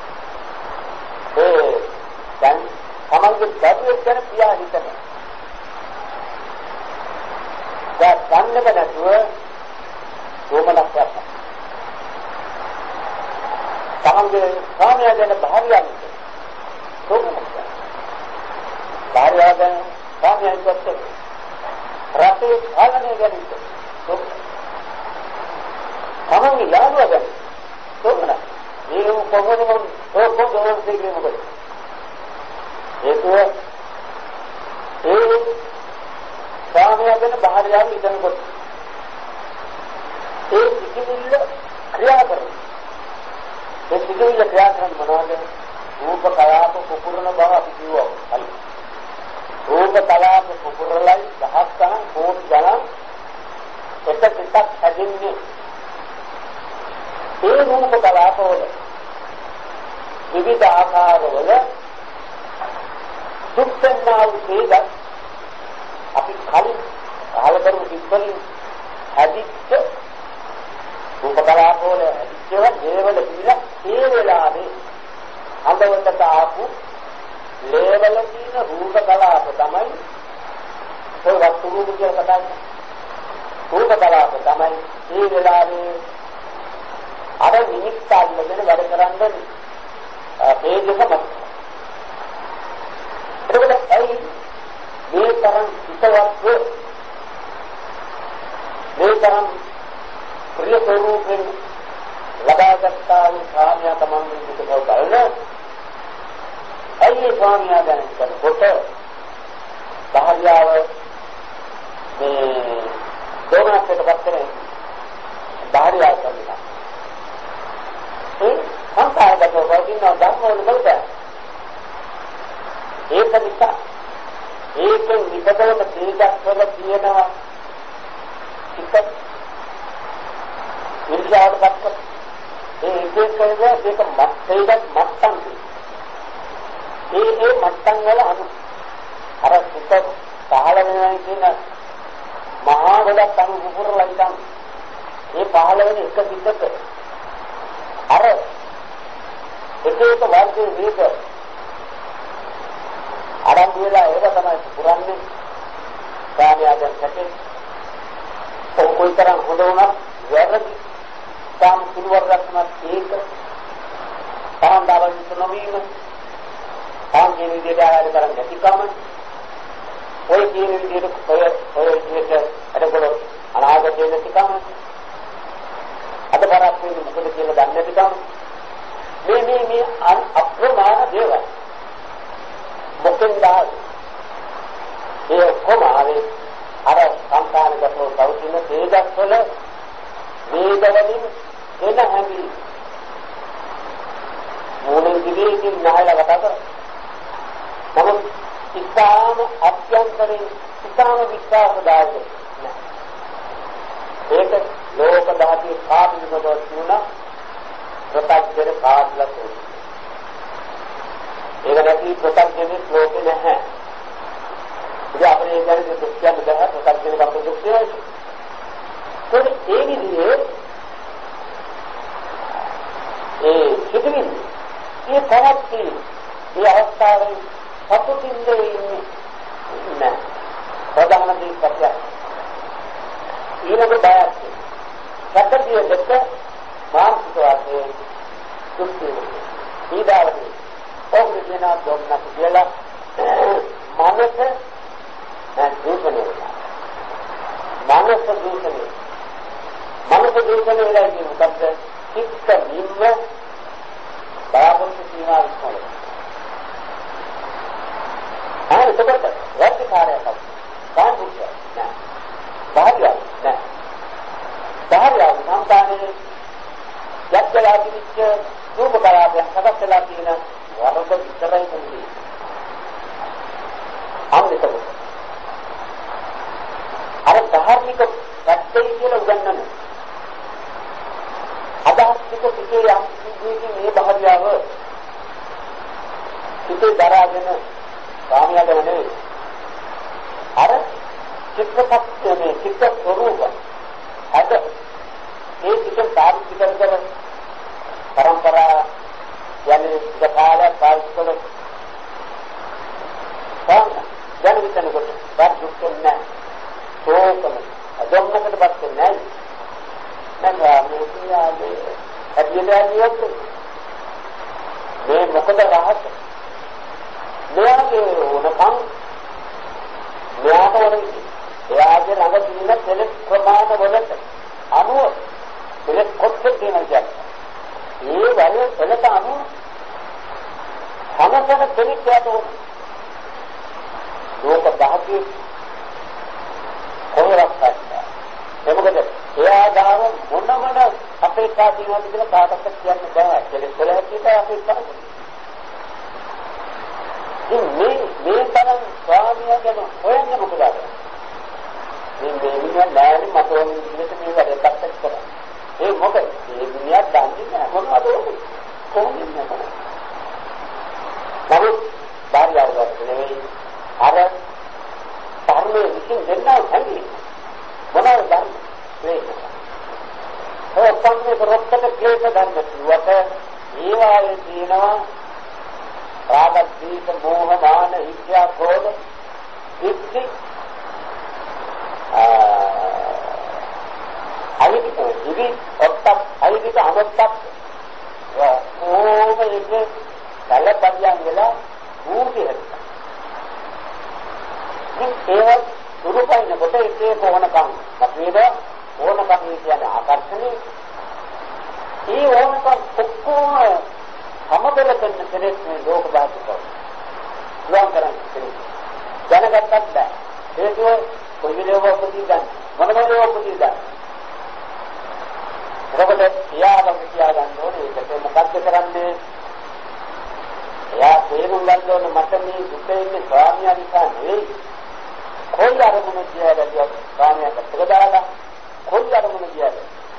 දැන් තමන්ගේ දරුවෙක් ගැන පියා හිතනවා. දැන් ගන්නක නැතුව සෝමනස්යක්. තමන්ගේ ස්වාමියා ගැන භාර්යාව හිතනවා. සෝමනස්යක්. භාර්යාව ගැන ස්වාමියා හිතන්නේ රටේ පාලනය ගැන හිතනවා. තමන්ගේ යාළුවා ගැන සෝමනස්. මේ කොහොමද ඔක්කොම දෙන්නේ මොකද? ඒකෝ ඒ ස්වාමියා ගැන භාර්යාව හිතනකොට ඒ සිතිවිල්ල ක්‍රියා කරනවා. ඒ සිතිවිල්ල ක්‍රියා කරන මොනවද? රූප කලාප කුකුරන බව අපි කියනවා. හරි. රූප කලාප කුකුරලයි දහස් ගණන් කෝටි ගණන් එක පිටක් හැදෙන්නේ. ඒ රූප කලාප වල විවිධ ආකාරවල දුක්ඛනා වූ අපි කලින් අහල කරපු කිව්වලින් හැදිච්ච රූප කලාප වල හැදිච්චව දේවල කියලා ඒ වෙලාවේ අඳවතට ආපු ලේවල තියෙන රූප කලාප තමයි ඔය වස්තු රූප කියලා කතා කරන්නේ. රූප කලාප තමයි ඒ වෙලාවේ අර නිමිත්ත අල්ලගෙන වැඩ කරන්නේ ඒකම. එතකොට ඇයි මේ තරම් හිතවත් මේ තරම් ප්‍රිය ස්වරූපෙන් ලබාගත්තා වූ ස්වාමියා තමන්ගේ පිටකව බලන ඇයි ස්වාමියා ගැන හිතනකොට භාර්යාව මේ දෝමනස්කට පත්තරේ භාර්යාව කරනවා. ඒ සංකාරගත වර්ගින ධර්මවල බලද ඒක නිසා ඒකෙන් විකල්ප තේජස්වල තියෙනවා චිත්ත ඉර්ෂාවට පත්ක ඒ ඒක මත්තේජස් මත්තන් ඒ මත්තන් වල අර චිත්ත පහළ වෙනවා කියන මහා ගොඩක් අනුපුරලා ඉඳන් ඒ පහළ වෙන එක චිත්තක අර එක වර්ගයේ වේග ආරම්භ වෙලා ඒක තමයි පුරන්නේ කාර්යයන් කටේ කොයිතරම් හොඳ වුණත් වැරදි සාම පිළිවරක්ම ඒක තාන්දාවන් නොවීම තාන්ගේ විදිහට ආකාර කරන්නේ නැතිකම ඔය කියන විදිහට ඔය විදිහට අදකොල අනාගතයේ නැතිකම අද බරක් වෙන්නේ මොකද කියලා දන්නේ නැතිකම මේ අප්‍රමාණ දේවල් මොකෙන්ද ඒ කොමාවේ අර සංකාරගතව පවතින තේජස්වල වේදවලින් එන හැටි මොනින් දිවිකින් නැහැලා කතා කරා. නමුත් ඉස්හාම අභ්‍යන්තරේ ඉස්හාම විස්තරදායක නෑ. ඒක ලෝක ධාතුවේ කාපිනකොට තුන ප්‍රත්‍යක්ෂ කාර්යලා තියෙනවා. ඒක නැති ප්‍රත්‍යක්ෂ ලෝකේ නැහැ. ඉතින් අපේ ගැන දුක්ඛයන් බෑ ප්‍රත්‍යක්ෂ කප්ප දුක්ඛය. ඒ විදිහේ ඒ සිදුවින් ඒ තරක්ටි ඒ අවස්ථාවේ සතුටින්ද ඉන්නේ ප්‍රධාන දේ සත්‍යය. ඊළඟ බයක් සත්‍යය දෙක මානසික වාසේ දුක්ඛය. ඊදාවදී ඔබ්ජෙනා දොම්නක් කියලා මනස දූෂණය මනස දූෂණය වෙලා ඉන්නේ මොකද්ද? චිත්ත නිම්ම බාබුත් සීමා විශ්වල. එතකොට වැරදිකාරයක් සාම්පූර්ණ නෑ. භාර්යාව නෑ. භාර්යාව සම්පාදනයේ යක්කලා පිටිච්ච රූප කලාපයන් සකස් වෙලා තියෙන වරද විතරයි තියෙන්නේ. අම්මිතව අර ධාර්මික පැත්තේ කියලා උගන්වන්නේ. අදහස් ටික පිටේ යම් කිසිමකින් මේ භාර්යාව පිටේ දරාගෙන කාමියාගෙන නෙවෙයි. අර චිත්තපත්යේ චිත්ත ස්වરૂප අද ඒ කිසිම පාරිච්චි කර පරම්පරා යන්නේ සකාල පාරිච්චි දැන් විතනකොට බත් දුක් නැහැ සෝකම අදොම්මකටපත් නැහැ නේද මේ ඇදියදානියත් මේ මොකද රහස මෙයාගේ ඕනකම් මෙයාට වරදී එයාගේ ළඟ තියෙන දෙලෙක් ප්‍රමාණ වලට අනුව දෙලෙක් කොච්චර දෙනවද ඒ වගේ එලට අනුව සමසන දෙලෙක් යට ලෝක දහකේ කොහොමද එමකද එයා ගාව මොන අපේක්ෂා තියෙනවද කියලා කාටවත් කියන්න බෑ දෙලෙක් වල හැටියට අපේක්ෂා මේ තරම් ස්වාමියා ගැන හොයන්නේ මොකද? මේ මිනිහා නෑනේ මට ඕන විදිහට මේ වැඩ පැත්තට කරා. ඒ මොකද? මේ මිනිහා දන්නේ නැහැ මොනවද ඕනේ? කොහොමද නෑ. නමුත් බාහිරවට නෙවෙයි අර ධර්මයේ විසින් දෙන්නා සංගී මොනවද ධර්ම? ක්ලේශ. ඔය සංගීත රොත්තට ක්ලේශ ධර්ම කිව්වට ඒවායේ තියෙනවා රාග දීත මෝහ මාන ඉච්ඡා ක්‍රෝධ ඉච්ඡි අයිතික ඉවි ඔත්තක් අයිතික අමත්තක් ඕම ඉන්නේ කලපදියන් වෙලා ඌටි හැටි ඒවත් සුරුපයින් කොට ඒකේ කොහොනකම් අපේද ඕනකම් කියන්නේ ආකර්ෂණේ ඒ ඕනකම් ඔක්කොම සමබල කරන කෙනෙක් මේ ලෝක දායකව. ගුවන් කරන්නේ. දැනගත්තත් බෑ. ඒක කොයිලෝක උපදීගන්න. මොනවදෝ උපදීගන්න. මොකද එයාම කියා ගන්න ඕනේ ඒකට මොකක්ද කරන්නේ? එයා තේරුම් ගන්න ඕනේ මට මේ දුකේ ඉන්නේ ස්වාමියා නිසා නෙවෙයි. කොයි අරමුණ කියලාද ස්වාමියාට ප්‍රදාලා කොයි අරමුණ කියලාද?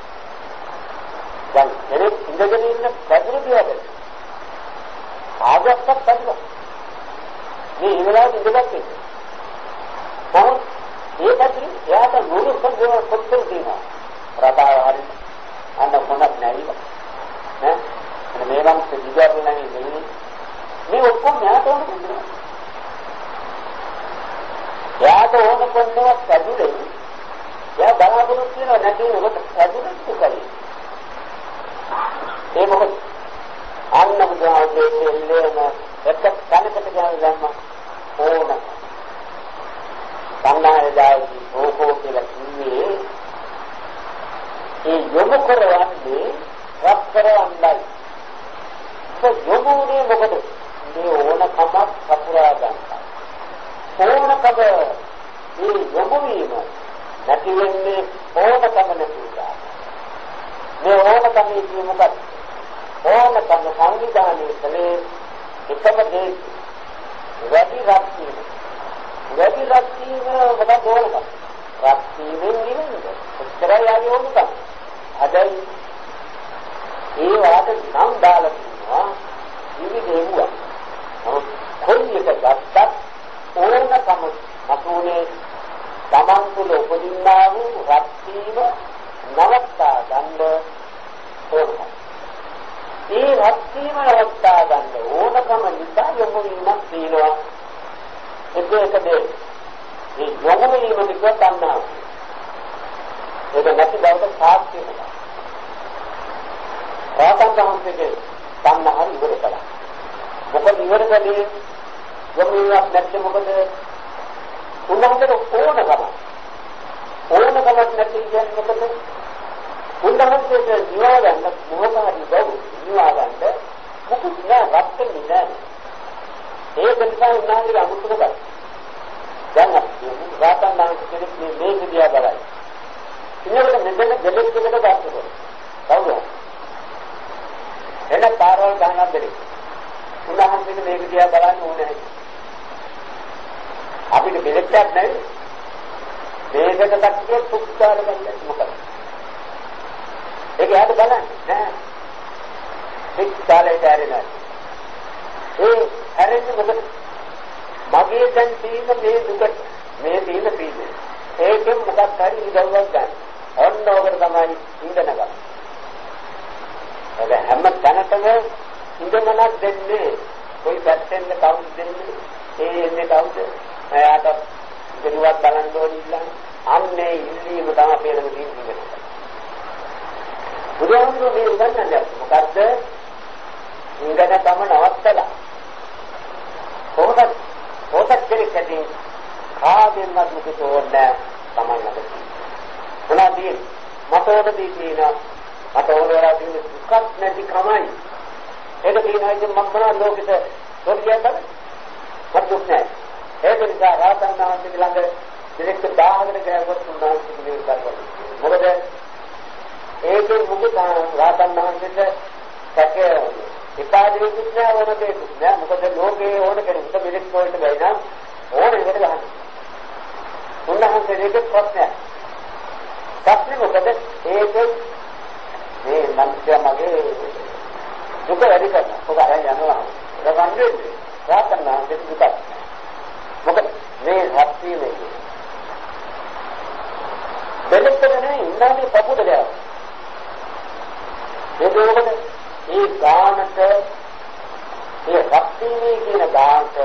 දැන් කෙනෙක් ඉඳගෙන ඉන්න පැදුරු කියලාද? ආගත්තක් පැදුවා. මේ ඉවරයි ඉඳගත්තේ. නමුත් ඒ පැදුරු එයාට නూరు සංගම කොච්චර දෙනවා. රටාව හරි අන්න මොනක් නැවිව. ඈ මේනම් සිද්ධාර්ථ නැහැ නෙවෙයි. මේ ඔක්කොම එයාට ඕන දෙනවා. එයාට ඕන කොන්නවා පැදුරේ. එයා බලාපොරොත්තු වෙනවා නැති වෙනකොට පැදුරෙත් කරේ. ඒ මොකද අන්න බුදුහාමුදුරේ දෙල්ලේම එක තැනකට ගියාම ඕන සම්මානදායි ඕකෝ කියලා කිව්වේ ඒ යොමු කරවන්නේ වක්කරවන්නයි ඒ යොමුනේ මොකද මේ ඕනකමක් සපුරා ගන්නවා ඕනකම මේ යොමු වීම නැති වෙන්නේ ඕනකම නැතිලා මේ ඕනකම කියන්නේ මොකක්ද ඕනකම සංවිධානයේ කලේ එකම දේ වැඩි රැකීම මොකද ඕනකම රැකීමෙන් නිවෙන්නේ උත්තරය ආවේ ඕනකම අදයි ඒ වාට නම් දාලා තියෙනවා ඉනි දෙවුවා කොයි එක ගත්තත් ඕනකම මතුනේ තමන් තුළ උපදින්නා වූ රැකීම නවත්තා ගන්න ඕනකම ඒ රැකීම නවත්තා ගන්න ඕනකම නිසා යොමු වීමක් තියෙනවා ඒකද මේ යොමු වීම නිකන් ගන්නවා ඒක නැති බවට සාක්ෂි වෙනවා රාතන් වහන්සේගේ සම්මාන ඉවර කළා මොකද ඉවර කළේ යොමු වීමක් නැත්නම් මොකද උන්වහන්සේට ඕනකමක් නැති කියන්නේ මොකද උන්වහන්සේට නිවා ගන්න මොහොතයි බව නිවා ගන්න මොකද නෑ රැකෙන්නේ නෑ ඒක නිසා උන්වහන්සේ අමුතු මොකද දැන් අපි රාතන් වහන්සේ කෙනෙක් මේ දිහා බලයි ඉන්නකොට මෙතන දෙලෙක් එකට ගන්නවා කවුද එන පාරවල් ගන්නක් දෙලෙක් උන්වහන්සේ මේක දිහා බලන්න ඕනේ අපිට බෙලෙක්ක් නැහැ මේකට කට්ටිය පුස්තකාර ගන්න මොකද ඒක යාට බලන්න නෑ එක් කාලේ දැරිනා ඒ හැරෙන්නේ මොකද මගේ දැන් තියෙන මේ දුක මේ තියෙන පීඩේ ඒකෙන් මොකක් හරි ඉදව්වක් ගන්න ඔන්න ඔකට තමයි ඉඳන ගම. ඒක හැම තැනකම ඉඳමනක් දෙන්නේ કોઈ පැත්තෙන්ද කවුද දෙන්නේ? ඒ එන්නේ කවුද? එයාට දෙනුවක් බලන්න ඕනේ ඉල්ලන්නේ. අන්නේ ඉල්ලීම තමයි පේන තියෙන්නේ. බුදුහාමුදුරුවෝ මේ උගන්වන්නේ මොකද්ද? ඉඳන කම නවත්තලා. කොහොමද? පොතක් කෙනෙක් ඇති කාගෙන්වත් මුකුත් ඕනේ තමයි නැති. මොනවාදී මතෝදදී කියනවා මට ඕනලා තියෙන දුක්ක් නැති කමයි. ඒක කියනවා ඉතින් මම මොනවද ලෝකෙට ලෝකියද? මට දුක් නැහැ. ඒක නිසා රාතන් වහන්සේ ළඟ දෙනෙක් 1000කට ගෑවුවත් උන්වහන්සේ මේ කරනවා. මොකද ඒකේ මුකුත් රාතන් වහන්සේට සැකේ ඉපාදෙකුත් නෑ ඕන දෙයක්වත් නෑ. මොකද ලෝකේ ඕන කෙනෙකුට මිනිස් වලට බැයි නම් ඕන විදිහට ගන්න. උන්වහන්සේ දෙක ප්‍රශ්නයක්. ප්‍රශ්නේ මොකද? ඒකේ මේ මනුෂ්‍ය මගේ දුක වැඩි කරනවා. ඔබ අරන් යනවා. ඒක වන්දේ රාතන් වහන්සේ දුක. මොකද මේ හත්තිය වෙන්නේ. දෙලෙක්කනේ ඉන්නන්නේ පපුවට ගියා. ඒකෝද ඒ ගානට ඒ රක්තිනේ කියන ගානට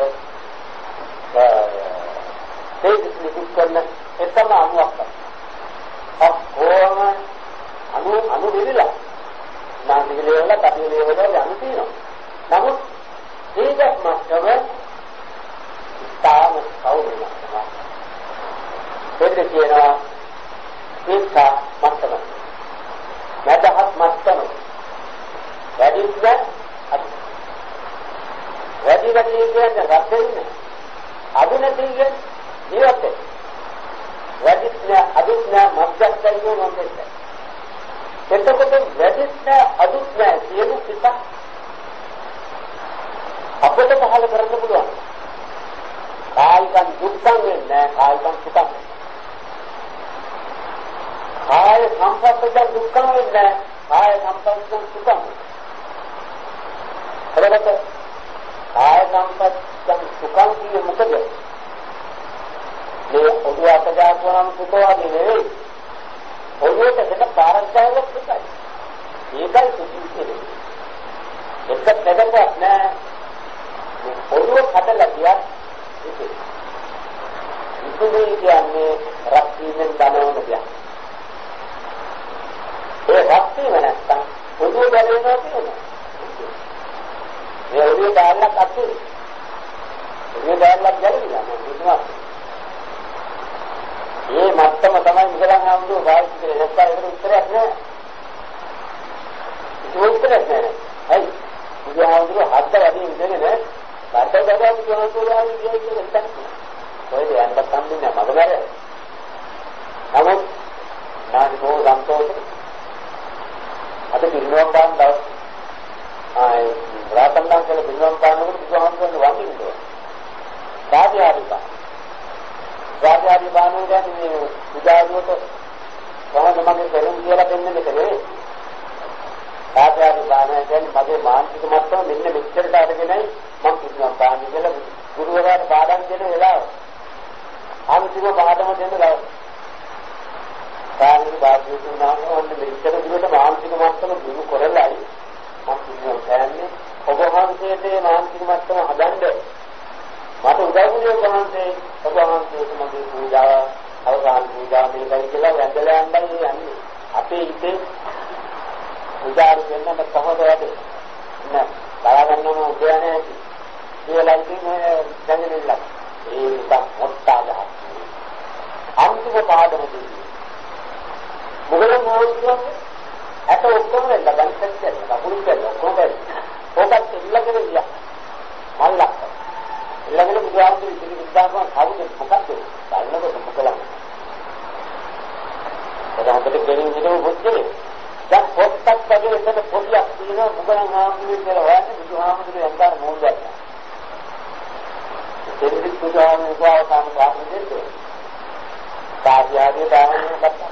ඒක නිකුත්කරන එකම අනුවක්. ඔක්කොම අනු විවිලා නාමයේ වල කටේ වල යන තියෙනවා. නමුත් ඒකත් මතව තාම කවුරුනක් ඒක කියනවා ඒක මතව නැදහත් මතව වැඩිද වැඩි කියන්නේ රැඳෙන්නේ අදුනදී කියන්නේ ජීවිත වැඩිද අදුත් නෑ මත්යක්කයි මොකද එතකොට වැඩිද අදුත් නෑ සියලු පිට අපිට පහල කරන්න පුළුවන් කායිකන් දුක්ඛං වෙන්නේ කායිකන් සුඛං කාය සම්පස්සෙන් දුක්ඛං වෙන්නේ කාය සම්පස්සෙන් සුඛං එතකොට කාය සම්පස්සෙන් සුඛං කියේ මොකද මේ ඔළුවට දාපුවම සුඛවාදී නෙවෙයි ඔළුවට දෙන පාරක්ෂාවක් විතරයි ඒකයි සුඛ කියන්නේ එක දෙකක් නෑ ඔළුව කඩලා ගියත් ඉතින් කියන්නේ රක්තියෙන් දනවන දෙයක්. ඒ රක්තිය නැත්තම් ඔළුව ගැලවෙනවා කියනවා. මේ ඔළුව දාන්නත් අතුරු. ඔළුව දාන්නත් ගැලවිලා නේද? මේ මත්තම තමයි මුගලන් ආමුදෝ පාවිච්චි කරේ. නැත්නම් ඒකට උත්තරයක් නෑ. ඒක උත්තරයක් නෑ. හරි. මුගලන් ආමුදෝ හද්ද වැඩි ඉඳගෙන බඩගඩක් කියනකොටම කියන්නේ නැත්තම් ඔය යන්න සම්බන්ධ මගබර නමුත් නානෝ සන්තෝෂ අද පිළිවෙම් පාන දවස් රාතන්නම් කියලා පිළිවෙම් පානකොට බුදුහාමුදුරන් වඳින්නේ රාජාරි බානෝ කියන්නේ මේ උදාහරණයක් කොහොමද මගේ දෙලුම් කියලා දෙන්නේ කලේ රාජාරි බානෝ කියන්නේ මගේ මානසික මට්ටම මෙන්න මෙච්චරට අරගෙනයි මම පිළිවෙම් පාන්නේ කියලා ගුරුවරයාට පාඩම් දෙන වෙලාව අන්තිම පාඩම දෙන්න ගාව. සාමාන්‍ය වාසියුතු නාමවල මෙච්චර දුරට මානසික මට්ටම දිනු කරලායි මම කියන්නේ ඔබ වහන්සේට මානසික මට්ටම හදන්න මට උදව් වුණේ ඔබ වහන්සේට මගේ පූජාව අවසාන පූජාව මේකයි කියලා වැඳලා යන්නේ අපේ හිතේ උදාරු වෙනම කොහොමද වැඩේ නෑ බලාගන්නම උදයන්නේ කියලා ඉන්නේ දැනෙන්නේ ඒක මොට්ටාද අන්තිම පාඩම දෙන්නේ මොකද මොකද අත ඔක්කොම ලබන් සත්‍යද කපුරු කියලා ඔක්කොම පොතක් ඉල්ලගෙන ගියා මල්ලක් ඉල්ලගෙන බුදුහාමුදුරු ඉතිරි විද්‍යාවන් කවුද මොකක්ද බලනකොට මොකලම් එතකොට දෙන්නේ නේද බුද්ධිනේ දැන් පොත්තක් වගේ එතන පොඩියක් තියෙනවා මොකලම් ආමුදුරු කියලා හොයන්නේ බුදුහාමුදුරු යන්තර මොකද දෙවිත් බුදුහාමුදුරු ගාව සාම දෙන්නේ කාර්යය දානකට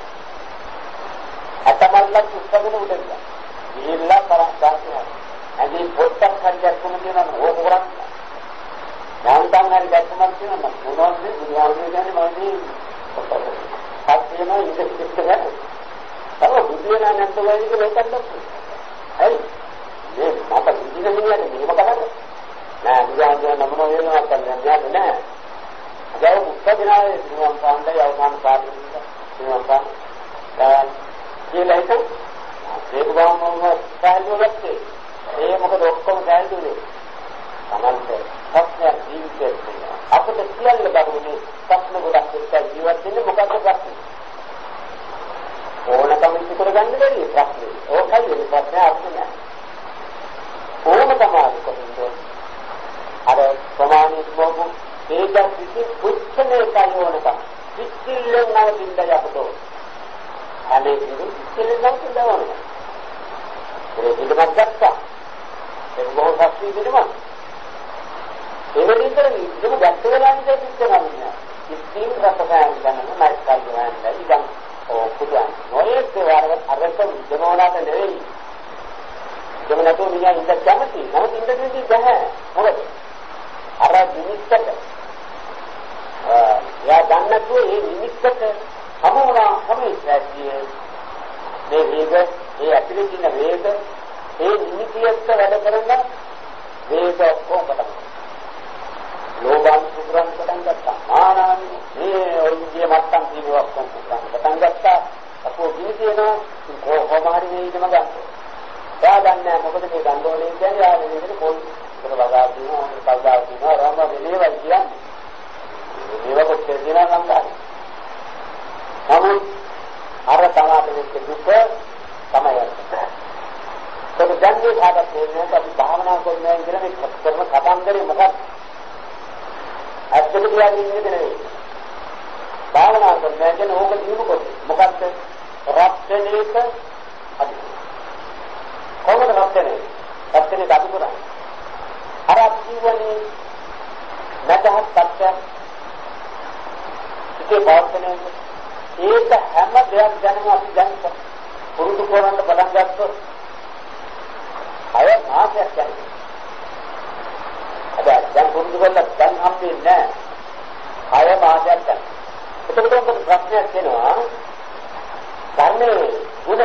අතමල්ල පුස්තකෙ උඩින්ද ගිහිල්ලා කරන්නේ ඇයි පොත්තක් හරි දැක්කම කියනවා ඕක කරන්නේ නාන්තන් හරි දැක්කම කියනවා මොනවද බුදුහාමුදුරු කියන්නේ මම පස්සේම ඉස්සෙල්ලා තව බුද්ධිය නැත්නම් වෙයිද මේකත් හරි මේ මට බුද්ධිය කියන්නේ මෙහෙම කරන්නේ නෑ බුදුහාමුදුරුවෝ නමන වෙනවා කියන්නේ නෑ අද මුත්තදිනාවේ දිනුවම් පාණ්ඩය අවසාන පාඩුවේ දිනුවම් පාණ්ඩ කියලා හිතන ඒක බාමම සාහිත්‍යයක් ඒ මොකද ඔක්කොම සාහිත්‍යුනේ සමන්ත සත්‍ය ජීවිතේ අපිට කියන්න බැරුනේ ප්‍රශ්න ගොඩක් එක්ක ජීවත් වෙන්නේ මොකක්ද ප්‍රශ්නේ ඕනකම ඉතිකර ගන්න බැරි ප්‍රශ්නේ ඕකයි ඒ ප්‍රශ්නේ අර්ථය නෑ ඕන තමයි කොහොමද අර ප්‍රමාණික මොකු ඒක කිසි පුච්චනේ කයෝනකම් කිසිල්ලෙන් නැවතින්ද යකටෝ අනේ කිසිල්ලෙන් නැවතින්ද ඕනේ ඒක ඉදමත් ගත්තා ඒක බොහෝ ශක්තිය දෙනවා ඒ වෙලින්තර ඉතින් ගැට වෙලා ඉඳලා පිටනවා ඉතින් රසයන් ගන්න මයිස්කල් ගන්න ඉතින් පුදුන් නොයේත් වරවත් අරක දෙමෝනාට නෙවෙයි දෙමනතු මියා ඉඳ කැමති නමුත් ඉඳ දෙන්නේ බෑ මොකද අර නිමිත්තට යා ගන්නතු ඒ නිමිත්තට සමෝනා සමීපයේ මේ වේග ඒ ඇතුලේ තියෙන වේග ඒ නිමිතියට වැඩ කරන වේග කොහොමද ලෝභාන් සුරන් පටන් ගත්තා මානාන් මේ ඔයගේ මත්තම් කීවක් කොහොමද පටන් ගත්තා අපෝ ජීවිතේන කොහොම හරි මේ ඉදම ගන්න. එයා දන්නේ මොකද මේ ගන්න ඕනේ කියන්නේ යා වෙන්නේ පොල් උතර වගා දිනවා කල්දා දිනවා රාම වෙලේවල් කියන්නේ. මේව කොච්චර දිනා ගන්නද? නමුත් අර සමාධියේ දුක තමයි. ඒක දැන්නේ කාටද කියන්නේ අපි භාවනා කරනවා කියන මේ කරන කතන්දරේ මොකක්ද? ඇත්තට කියන්නේ නෙවෙයි. භාවනා කරනවා කියන්නේ ඕක දිනුකොට මොකද්ද? රත්නේක අද. කොහොමද රත්නේ? රත්නේ ධාතු කරා. අර ජීවනේ නැතහත් පත්‍ය. ඉතේ පාර්ථනේ ඒක හැම දෙයක් ගැනම අපි දැන් පුරුදු කරන්න පටන් ගත්තොත් අය මාසයක් යනවා. අද දැන් පුරුදු කරලා දැන් හම්බෙන්නේ නැහැ. අය මාසයක් යනවා. එතකොට මොකද ප්‍රශ්නයක් එනවා? ධර්මයේ ගුණ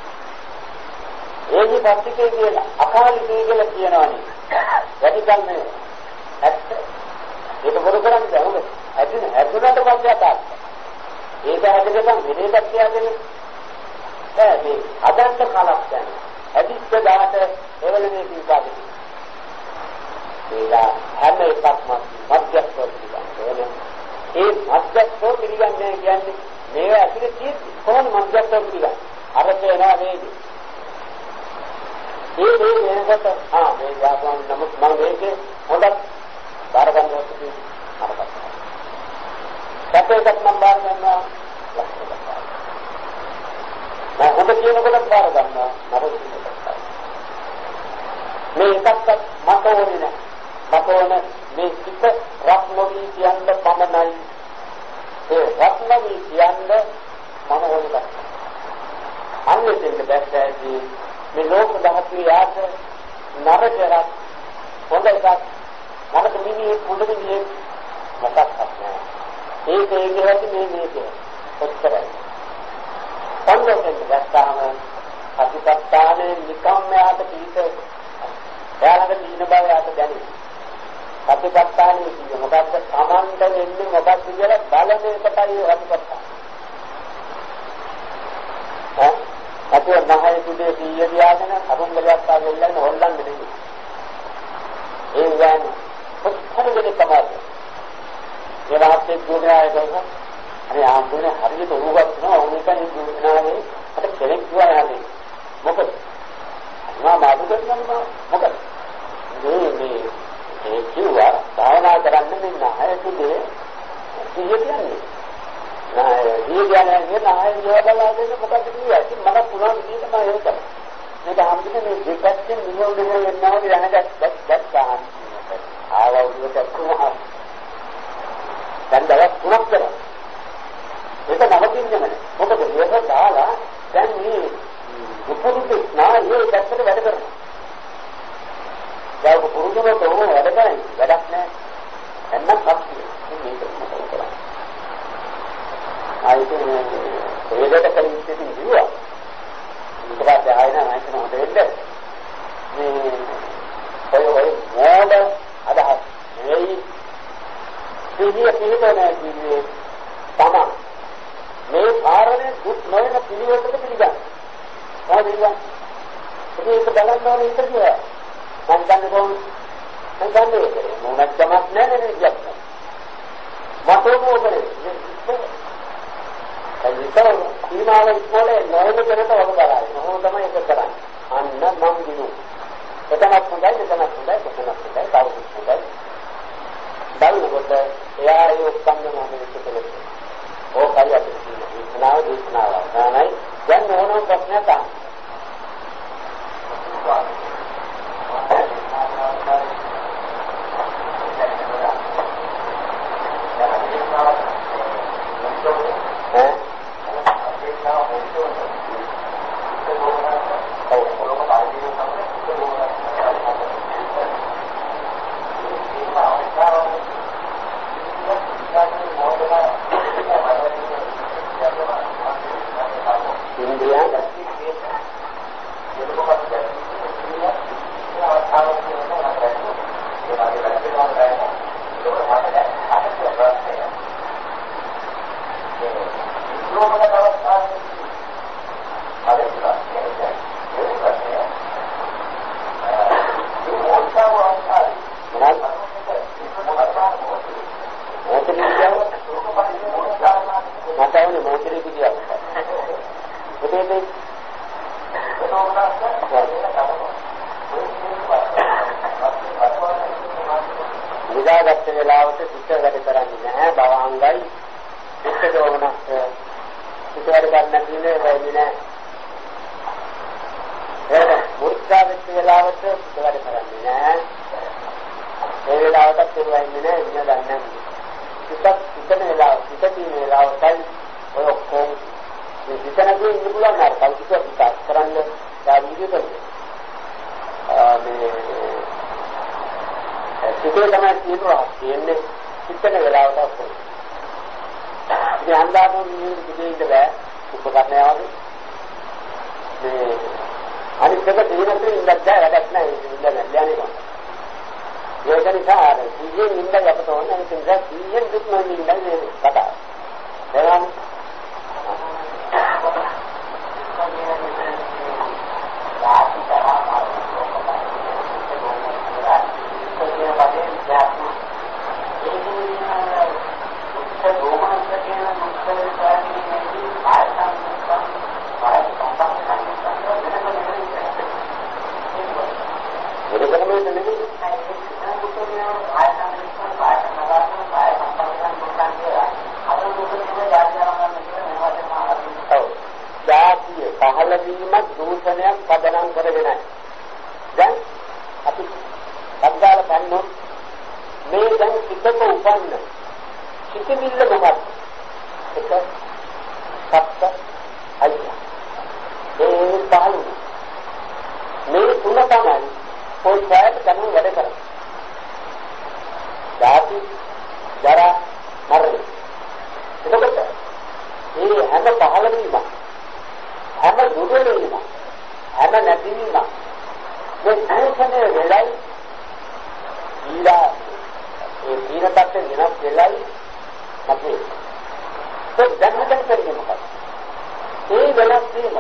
ඒකේ පස්තිකේ කියලා අකාලිකේ කියලා කියනවනේ. වැඩි කන්නේ ඇත්ත. ඒක බොරු කරන්නේ හොඳ. ඇතුණට පස්සේ අතාක්. ඒක හැදෙන්න වෙනේක් කියන්නේ නෑ මේ අදන්ත කාලක් යන. අදිස්ස දාට එවලනේ කීපාදේ. ඒලා හැම එකක්ම මධ්‍යස්ථ පිළිගන්නේ. ඒ මධ්‍යස්ථ පිළිගන්නේ කියන්නේ මේව ඇතුලේ තියෙන කොහොම මධ්‍යස්ථ පිළිගන්නේ. අර තේනවා නේද? ඒ වෙනකොට මේ යාපන් නමුත් මම මේකේ හොඳක් බාර ගන්නවා කියන්නේ අරකට. සැපේකට මම බාර ගන්නවා ලක්ෂණයක්. මම හොඳ කියනකොට බාර ගන්නවා නරක මේ එකක්වත් මට ඕනේ නැහැ. මට ඕනේ මේ සිත රත්නවි කියන්න පමණයි. ඒ රත්නවි කියන්න මම ඕනේ. අන්නේ දෙන්න බැස්සයි මේ ලෝක දහතුවේ යාත නරකයක් හොඳ එකක් නරක මිනිහෙක් හොඳ මිනිහෙක් මොකක්වත් නැහැ. ඒකේ ඇති මේක ඔච්චරයි. සංගෝපයෙන් දැක්කාම අතිපත්තානේ නිකම්ම යාත පිට එයාලට දීන බව යාත දැනේ. අතිපත්තානේ කියන්නේ මොකක්ද? සමන්ත වෙන්නේ මොකක්ද කියලා බලමේකටයි අතිපත්තා. අතේ නැහැ සුදේ කීය දියාගෙන අරුංගලයක් ආවෙල්ලන්නේ හොල්ලන්නේ නෙමෙයි. ඒ වගේ කොහොමද තමයි. ඒ වාස්තේ ගෝණාය කරන අර ආම්බුනේ හරියට උරුවක් නෝ ඕනිකනේ ගෝණාවේ අර කෙනෙක් දුවන්නේ. මොකද? මම මාදුකන්නේ මොකද? මේ ඒ කිව්වා භාවනා කරන්න මෙන්න නැහැ සුදේ කීය කියන්නේ. නෑ ඊගානේ නෑ යෝගලා දෙන්න මොකද කියන්නේ මම පුරාණ විදිහට මම ඒක කරා මේක හම්බුනේ මේ දෙකෙන් නියෝග වෙනවා යනකට දැක්කා ආවුරුද්දට කොහොමද දැන් දවස් 3ක් කරා ඒක නවතින්නේ නැහැ මොකද මේක දාලා දැන් මේ උපුරුදු නායේ දැක්කට වැඩ කරනවා ඒක පුරුදුනට ඕන වැඩ කරන්නේ වැඩක් නෑ එන්න කප්පිය මේක මොකද කරන්නේ ආයතන ඒකට කලින් ඉතින් කිව්වා ඊට පස්සේ ආයෙ නම් හිතන හොඳ වෙන්න මේ ඔය මොඩ අදහස් නෙවෙයි සිහිය පිළිබඳ කිව්වේ තමයි මේ කාරණේ දුක් නොවන පිළිවෙතට පිළිගන්න. හරිද? ඒක බලන්න ඕනේ ඉතින් කියලා. මම දන්නේ කොහොමද? මම දන්නේ ඒක. මොනක් තමක් නැහැ නේද කියන්න. මතෝ මොකද? ඒක සීමාව ඉක්මෝලේ නොවන කෙනට වග බලයි. මොහොම තමයි ඒක කරන්නේ. අන්න මම දිනු. එතනක් හොඳයි, එතනක් හොඳයි, එතනක් හොඳයි, තව හොඳයි. බලනකොට එයා ඒ ඔක්කොම මොනවද කියලා. ඕකයි අපි කියන්නේ. දේශනාව නෑ. දැන් ඕනම ප්‍රශ්නයක් අහන්න. විදාගත් වෙලාවට සිත වැඩ කරන්නේ නැහැ භවංගයි සිත දෝමනක් සිත වැඩ ගන්න කියන්නේ වෙන්නේ නැහැ. එහෙනම් මුර්ධාගත් වෙලාවට සිත වැඩ කරන්නේ නැහැ. ඒ වෙලාවටත් ඒ වෙන්නේ නැහැ ඉන්න ගන්න. සිතන වෙලාව සිත තියෙන වෙලාවටයි ඔය ඔක්කොම මේ සිතනකේ ඉන්න පුළුවන් නේද? කවුරුත් හිතා කරන්න යාවිදි කරන්නේ. මේ සිතේ තමයි තියෙන්නේ සිතන වෙලාවට ඔක්කොම. ඉතින් හන්දාම මේ ඉඳ බෑ උපකරණය වගේ. මේ අනිත් එක තේරෙන්නේ ඉඳක් බෑ වැඩක් නැහැ ඉඳ නැල්ලන්නේ. ඒක නිසා සිහියෙන් ඉඳ අපට ඕනේ ඒක නිසා සිහියෙන් දුක් නොවිඳ ඉඳන්නේ කතාව. එහෙනම් පහළවීමක් දූෂණයක් පදනම් කරගෙනයි. දැන් අපි සද්දාල ගන්නොත් මේ දැන් සිතක උපන්න සිතිවිල්ල මොකක්ද? එක සත්‍ය අයිය. මේ පහළ මේ තුන තමයි કોઈ සෑම කෙනෙකු වැඩ කරන්නේ. ධාති ජරා මරණ. එතකොට මේ හැම පහළවීමක් හැම දුරේම හැම නැතිවීම මේ දූෂණය වෙලයි ඊළා ඒ දීනපත් වෙනස් වෙලයි නැති ඒ දැනගන්න බැරි මොකක්ද ඒ වෙනස් වීම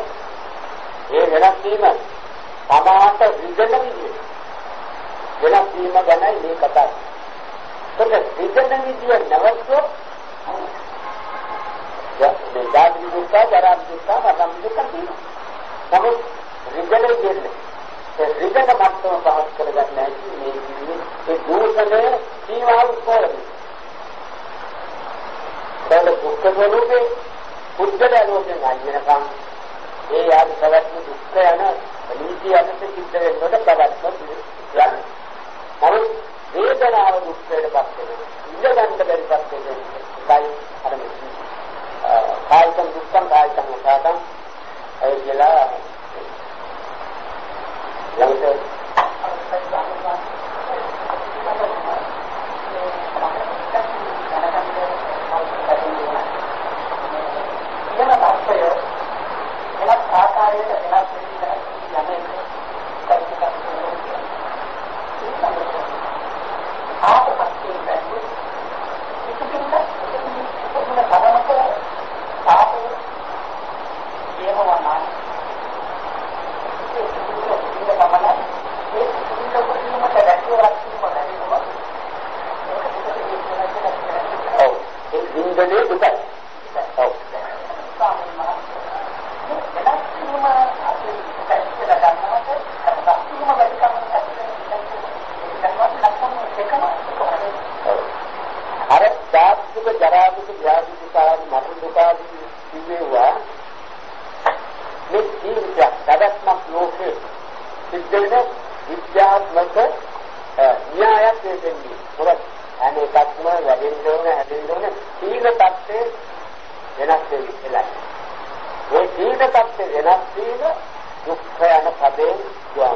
සමාත විදන විදිය වෙනස් වීම ගැනයි මේ කතාව. ඒක විදන විදිය නැවතුනොත් මේ ධාතු දුක්ඛ ජරා දුක්ඛ මරණ දුක්ඛ තියෙනවා. නමුත් රිදෙන කියන්නේ ඒ රිදෙන මට්ටම පහත් කරගන්න නැති මේ ජීවිතේ ඒ දෝෂණය සීමාව කොහෙද? දැන් දුක්ඛ ස්වરૂපේ පුද්ගලයන්ගෙන් අයිනකම් ඒ ආදි සවැත්ම දුක්ඛ යන නීති අනුසය සිද්ධ වෙනකොට ප්‍රවත්ම යන. නමුත් වේදනාව දුක්ඛයට පත් වෙනවා. ඉඳගන්න බැරි පත් වෙනවා. අර කායිකම් දුක්ඛම් කායිකම් උපාදම් ඒ කියලා ළඟට වෙනස් ආකාරයකට වෙනස් නිවනේ දුකයි. ඔව්. අර සාත්තුක ජරා දුක ව්‍යාධි දුක මරණ දුක කිව්වා මේ ජීවිතය සදස්මත් ලෝකේ සිද්ධ වෙන විද්‍යාත්මක න්‍යායක් දෙන්නේ. මොකද අනේකත්ම වැඩෙන්න ඕන හැදෙන්න ඕන සීල tattve වෙනස් වෙලා. ඒ සීල tattve වෙනස් වීම දුක්ඛ යන පදයෙන්